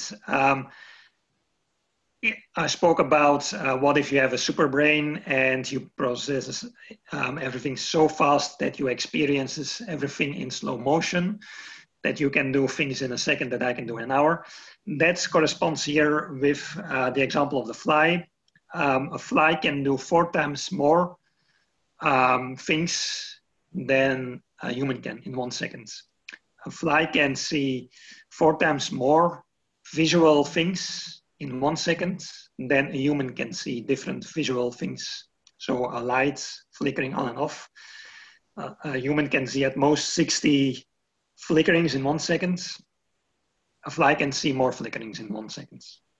I spoke about what if you have a super brain and you process everything so fast that you experience everything in slow motion, that you can do things in a second that I can do in an hour. That corresponds here with the example of the fly. A fly can do 4 times more things than a human can in 1 second. A fly can see 4 times more visual things in 1 second than a human can see different visual things. So a light flickering on and off. A human can see at most 60 flickerings in 1 second. A fly can see more flickerings in 1 second.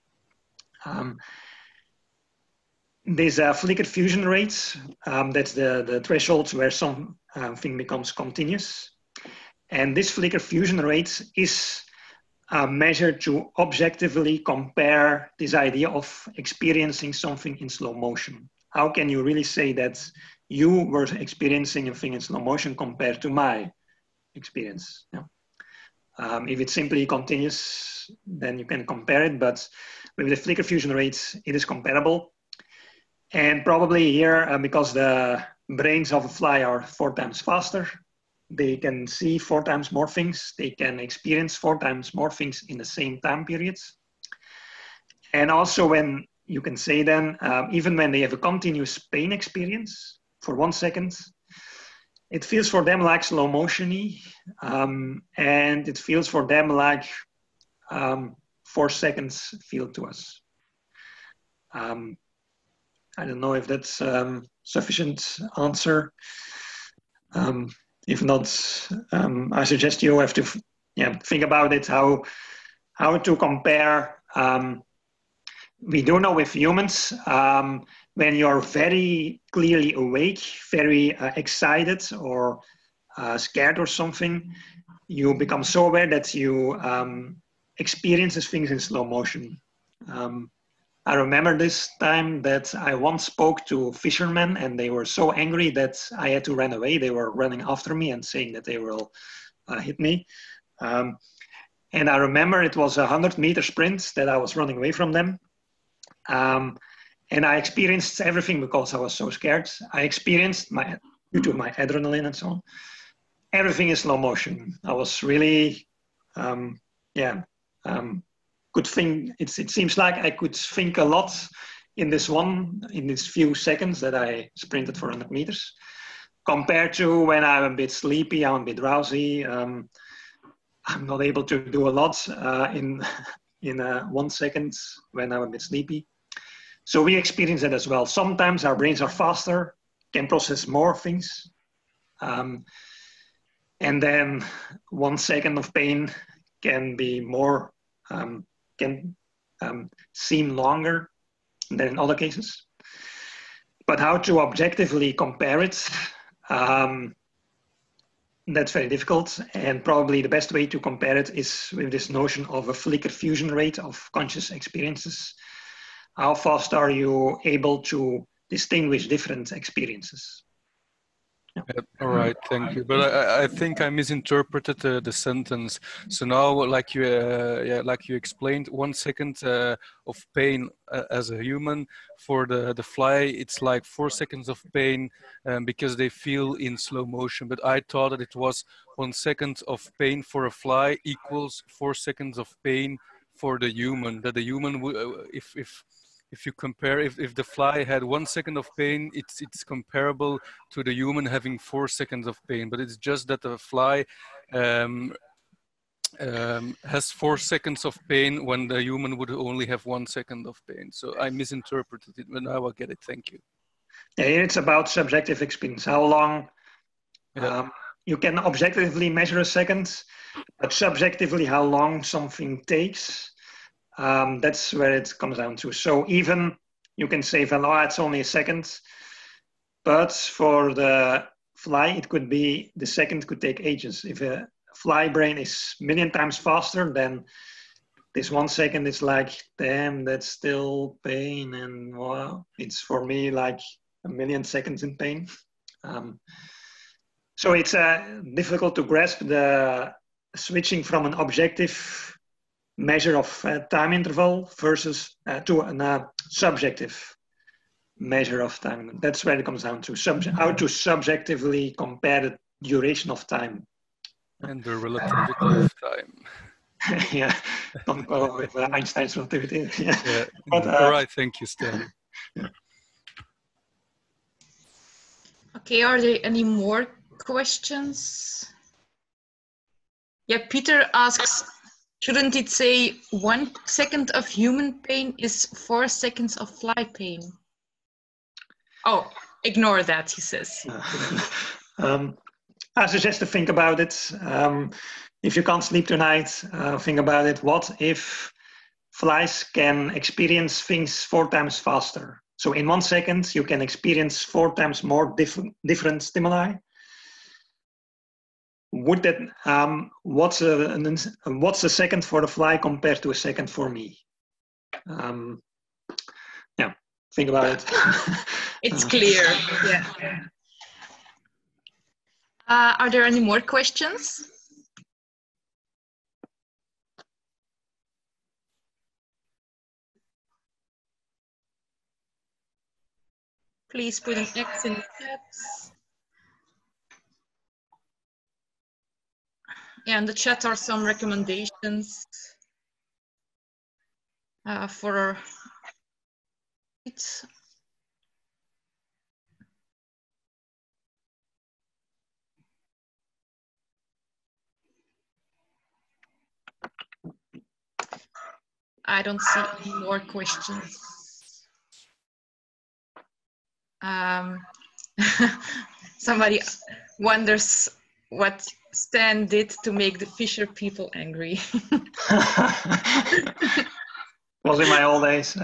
These flicker fusion rates, that's the threshold where something becomes continuous. And this flicker fusion rate is measured to objectively compare this idea of experiencing something in slow motion. How can you really say that you were experiencing a thing in slow motion compared to my experience? Yeah. If it's simply continuous, then you can compare it, but with the flicker fusion rates, it is comparable. And probably here, because the brains of a fly are 4 times faster, they can see 4 times more things. They can experience 4 times more things in the same time periods. And also when you can say then, even when they have a continuous pain experience for 1 second, it feels for them like slow motion-y, and it feels for them like 4 seconds feel to us. I don't know if that's sufficient answer. If not, I suggest you have to think about it, how to compare. We do know with humans, when you're very clearly awake, very excited or scared or something, you become so aware that you experience things in slow motion. I remember this time that I once spoke to fishermen and they were so angry that I had to run away. They were running after me and saying that they will hit me. And I remember it was a 100-meter sprint that I was running away from them. And I experienced everything because I was so scared. I experienced, due to my adrenaline and so on, everything in slow motion. I was really, could think, it seems like I could think a lot in this few seconds that I sprinted for 100 meters, compared to when I'm a bit sleepy, I'm a bit drowsy. I'm not able to do a lot in 1 second when I'm a bit sleepy. So we experience that as well. Sometimes our brains are faster, can process more things. And then 1 second of pain can be more, can seem longer than in other cases. But how to objectively compare it? that's very difficult. And probably the best way to compare it is with this notion of a Flickr fusion rate of conscious experiences. How fast are you able to distinguish different experiences? All right, thank you. But I think I misinterpreted the sentence. So now, like you explained, 1 second of pain as a human. For the fly, it's like 4 seconds of pain because they feel in slow motion. But I thought that it was 1 second of pain for a fly equals 4 seconds of pain for the human. That the human would, if you compare, if the fly had 1 second of pain, it's comparable to the human having 4 seconds of pain. But it's just that the fly has 4 seconds of pain when the human would only have 1 second of pain. So I misinterpreted it, but now I get it. Thank you. Yeah, it's about subjective experience. How long you can objectively measure a second, but subjectively how long something takes. That's where it comes down to. So even you can say, well, oh, it's only a second, but for the fly, it could be, the second could take ages. If a fly brain is a million times faster, then this 1 second is like, damn, that's still pain. And wow, it's for me like a million seconds in pain. So it's difficult to grasp the switching from an objective measure of time interval versus to a subjective measure of time. That's where it comes down to how to subjectively compare the duration of time. And the relativity of time. Yeah, don't go with Einstein's relativity. Yeah. But, all right, thank you, Stan. Yeah. Okay, are there any more questions? Yeah, Peter asks, shouldn't it say 1 second of human pain is 4 seconds of fly pain? Oh, ignore that, he says. I suggest to think about it. If you can't sleep tonight, think about it. What if flies can experience things 4 times faster? So in 1 second, you can experience 4 times more different stimuli. Would that what's a second for the fly compared to a second for me? Yeah, think about it. It's clear. Yeah. Are there any more questions? Please put an X in the chat. Yeah, in the chat are some recommendations for it. I don't see any more questions. Somebody wonders what Stan did to make the fisher people angry. Was in my old days.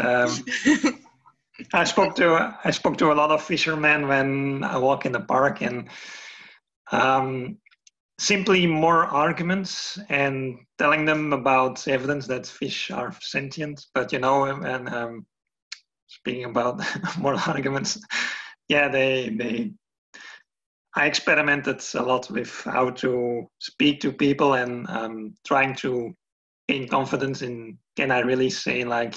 I spoke to a lot of fishermen when I walk in the park, and simply more arguments and telling them about evidence that fish are sentient. But you know, and speaking about more arguments, yeah, I experimented a lot with how to speak to people and trying to gain confidence in, can I really say, like,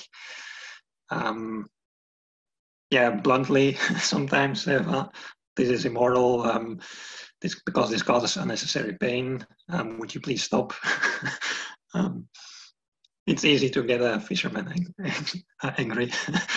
yeah, bluntly sometimes, well, this is immoral, because this causes unnecessary pain, would you please stop? It's easy to get a fisherman angry.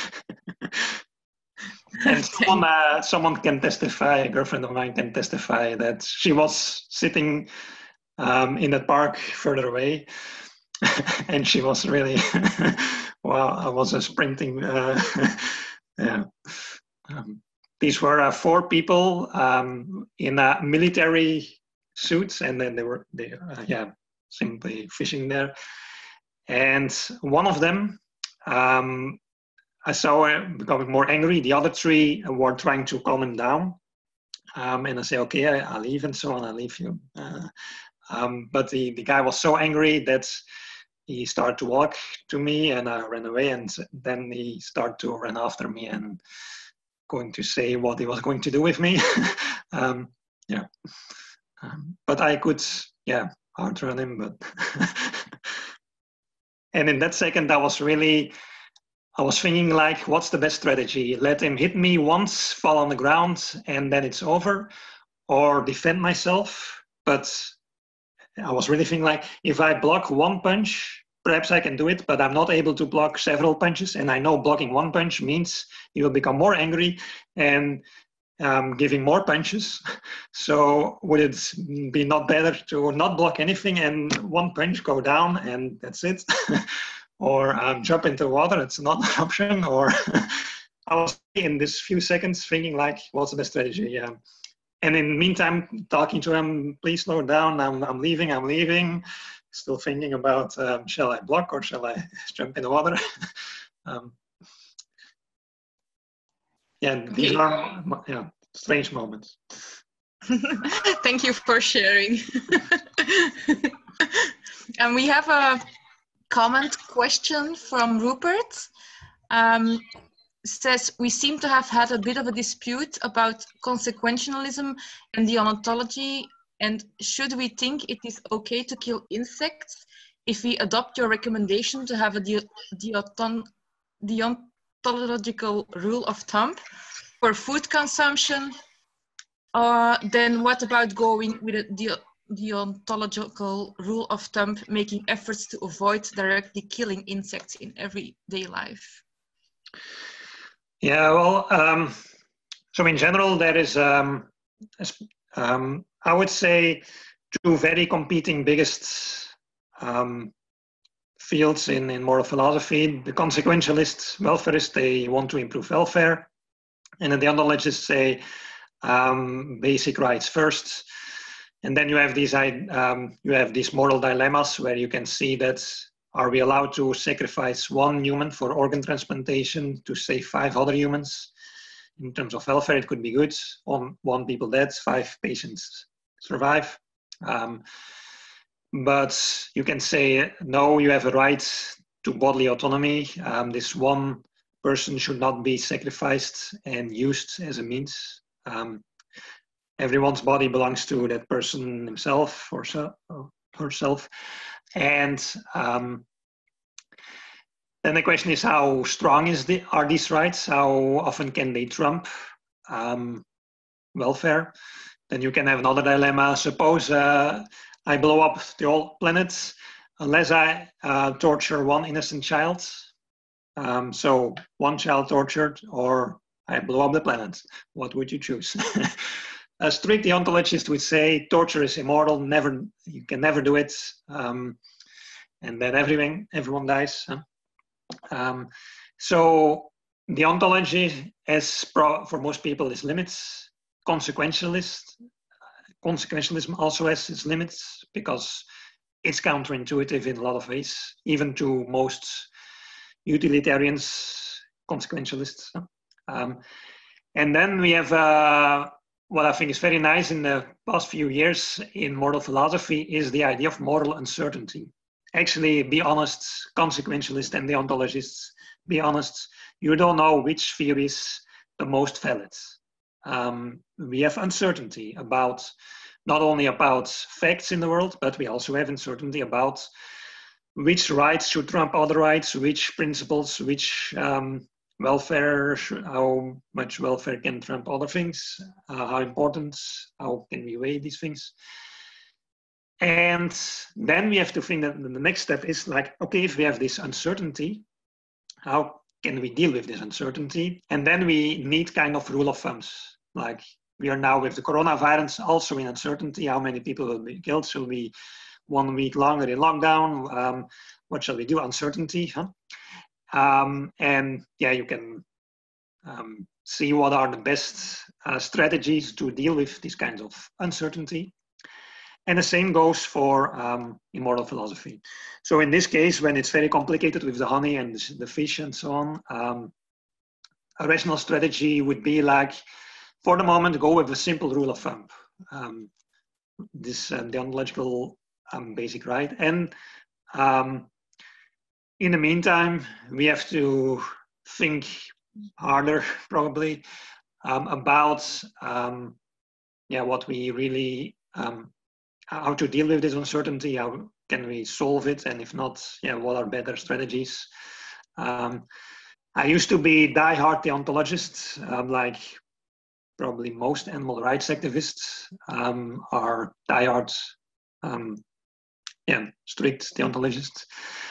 And someone can testify, a girlfriend of mine can testify that she was sitting in the park further away, and she was really, wow, I was sprinting. Yeah. These were 4 people in military suits, and then they were simply fishing there. And one of them, I saw her becoming more angry. The other 3 were trying to calm him down. And I say, okay, I'll leave and so on, I'll leave you. But the guy was so angry that he started to walk to me, and I ran away, and then he started to run after me and going to say what he was going to do with me. But I could, outrun him, but and in that second, I was thinking like, what's the best strategy? Let him hit me once, fall on the ground, and then it's over, or defend myself. But I was really thinking like, if I block one punch, perhaps I can do it, but I'm not able to block several punches. And I know blocking one punch means he will become more angry and giving more punches. So would it be not better to not block anything and one punch go down and that's it? Or jump into water, it's not an option. Or I was in this few seconds thinking like, what's the best strategy? Yeah. And in the meantime, talking to him, please slow down, I'm leaving. Still thinking about, shall I block or shall I jump in the water? These are strange moments. Thank you for sharing. And we have a comment question from Rupert. Says, we seem to have had a bit of a dispute about consequentialism and deontology, and should we think it is okay to kill insects if we adopt your recommendation to have a deontological rule of thumb for food consumption? Then what about going with a deontological rule of thumb, making efforts to avoid directly killing insects in everyday life? Yeah, well, so in general, there is, I would say, two very competing biggest fields in moral philosophy. The consequentialists, welfarists, they want to improve welfare. And the deontologists say basic rights first. And then you have these moral dilemmas where you can see that, are we allowed to sacrifice one human for organ transplantation to save 5 other humans? In terms of welfare, it could be good. One people dead, 5 patients survive. But you can say, no, you have a right to bodily autonomy. This one person should not be sacrificed and used as a means. Everyone's body belongs to that person himself or herself. And then the question is, how strong are these rights? How often can they trump welfare? Then you can have another dilemma. Suppose I blow up the whole planet unless I torture one innocent child. So one child tortured, or I blow up the planet. What would you choose? A strict deontologist would say torture is immoral. You can never do it. And then everyone dies. So deontology, for most people, is limits. Consequentialism also has its limits because it's counterintuitive in a lot of ways, even to most utilitarians, consequentialists. And then we have what I think is very nice in the past few years in moral philosophy is the idea of moral uncertainty. Actually, be honest, consequentialists and deontologists, be honest, you don't know which theory is the most valid. We have uncertainty about, not only about facts in the world, but we also have uncertainty about which rights should trump other rights, which principles, which welfare, how much welfare can trump other things, how important, how can we weigh these things. And then we have to think that the next step is like, okay, if we have this uncertainty, how can we deal with this uncertainty? And then we need kind of rule of thumbs. Like we are now with the coronavirus also in uncertainty, how many people will be killed? Shall we 1 week longer in lockdown? What shall we do? Uncertainty, huh? And yeah, you can see what are the best strategies to deal with these kinds of uncertainty. And the same goes for moral philosophy. So in this case, when it's very complicated with the honey and the fish and so on, a rational strategy would be like, for the moment, go with a simple rule of thumb. This deontological basic right. And in the meantime, we have to think harder, probably, about what we really, how to deal with this uncertainty, how can we solve it, and if not, what are better strategies? I used to be die-hard deontologist, like probably most animal rights activists are die-hard, strict deontologists.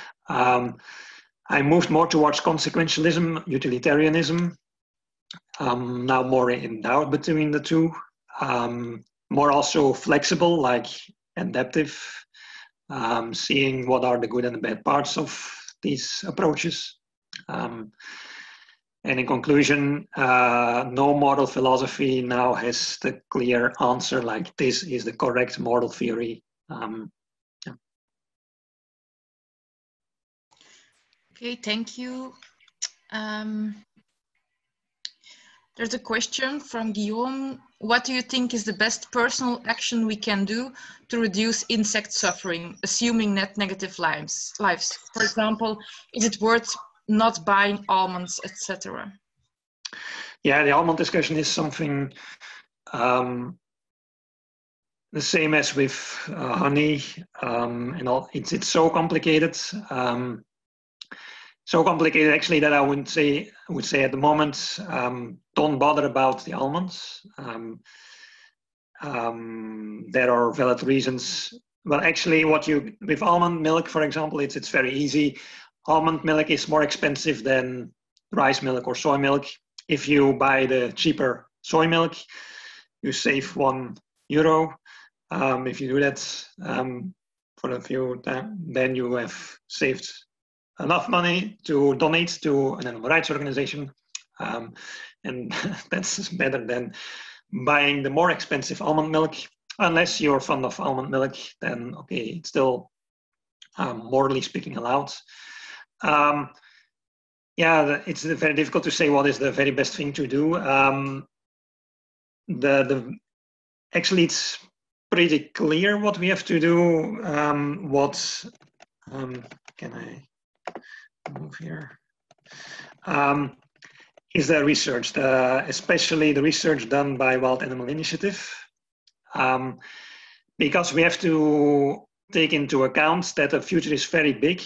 I moved more towards consequentialism, utilitarianism, now more in doubt between the two, more also flexible, like adaptive, seeing what are the good and the bad parts of these approaches. And in conclusion, no moral philosophy now has the clear answer, like this is the correct moral theory. Okay, thank you. There's a question from Guillaume. What do you think is the best personal action we can do to reduce insect suffering, assuming net negative lives? For example, is it worth not buying almonds, etc.? Yeah, the almond discussion is something the same as with honey, and all. It's so complicated. So complicated actually that I would say at the moment, don't bother about the almonds. There are valid reasons. Well, actually, with almond milk, for example, it's very easy. Almond milk is more expensive than rice milk or soy milk. If you buy the cheaper soy milk, you save €1. If you do that for a few times, then you have saved enough money to donate to an animal rights organization. And that's better than buying the more expensive almond milk. Unless you're fond of almond milk, then okay, it's still morally speaking allowed. It's very difficult to say what is the very best thing to do. Actually, it's pretty clear what we have to do. Can I move here? Is the research, especially the research done by Wild Animal Initiative, because we have to take into account that the future is very big,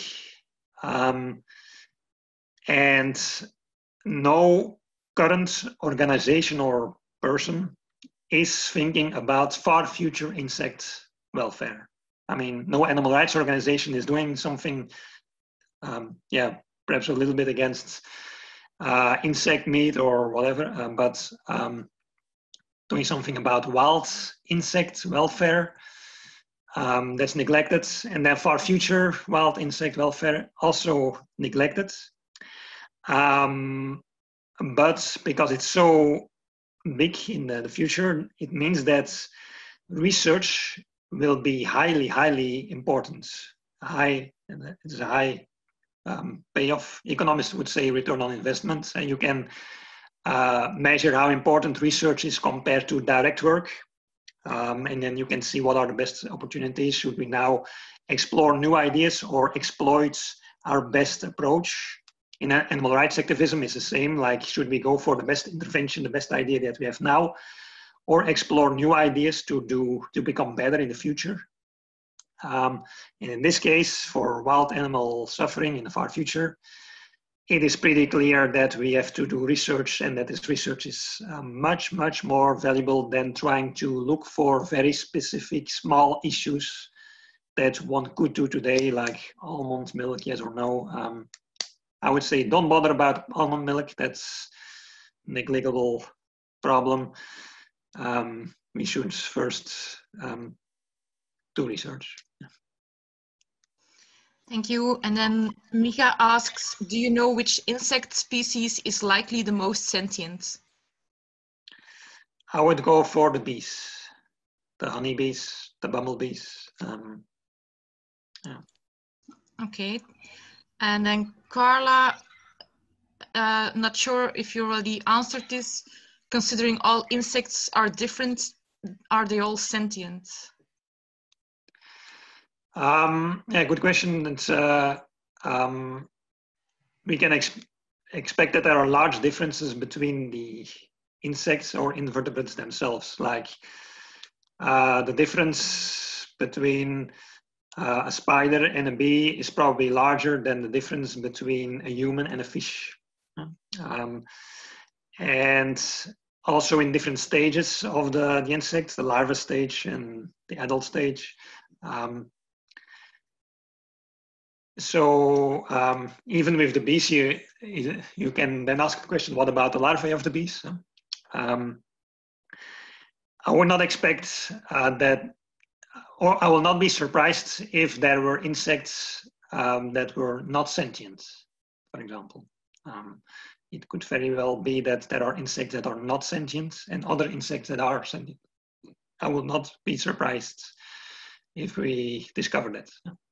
and no current organization or person is thinking about far future insect welfare. I mean, no animal rights organization is doing something, perhaps a little bit against insect meat or whatever, but doing something about wild insect welfare that's neglected, and then far future wild insect welfare also neglected. But because it's so big in the future, it means that research will be highly, highly important. It's a high payoff. Economists would say return on investment, and you can measure how important research is compared to direct work. And then you can see what are the best opportunities. Should we now explore new ideas or exploit our best approach? In animal rights activism, it's the same. Like, should we go for the best intervention, the best idea that we have now, or explore new ideas to become better in the future? And in this case, for wild animal suffering in the far future, it is pretty clear that we have to do research, and that this research is much, much more valuable than trying to look for very specific small issues that one could do today, like almond milk, yes or no. I would say don't bother about almond milk. That's a negligible problem. We should first do research. Thank you. And then Micha asks, do you know which insect species is likely the most sentient? I would go for the bees, the honeybees, the bumblebees. Okay. And then Carla, not sure if you already answered this, considering all insects are different, are they all sentient? Yeah, good question. It's, we can expect that there are large differences between the insects or invertebrates themselves. Like the difference between a spider and a bee is probably larger than the difference between a human and a fish. And also in different stages of the insect, the larva stage and the adult stage. Even with the bees, you can then ask the question, what about the larvae of the bees? I would not expect that, or I will not be surprised if there were insects that were not sentient, for example. It could very well be that there are insects that are not sentient and other insects that are sentient. I will not be surprised if we discover that.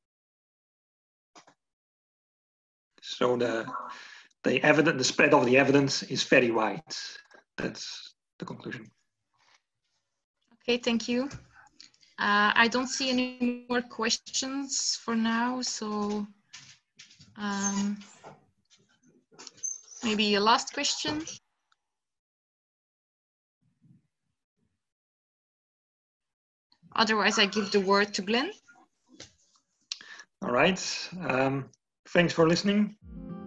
So the spread of the evidence is very wide. That's the conclusion. Okay, thank you. I don't see any more questions for now, so maybe a last question. Otherwise, I give the word to Glenn. All right. Thanks for listening.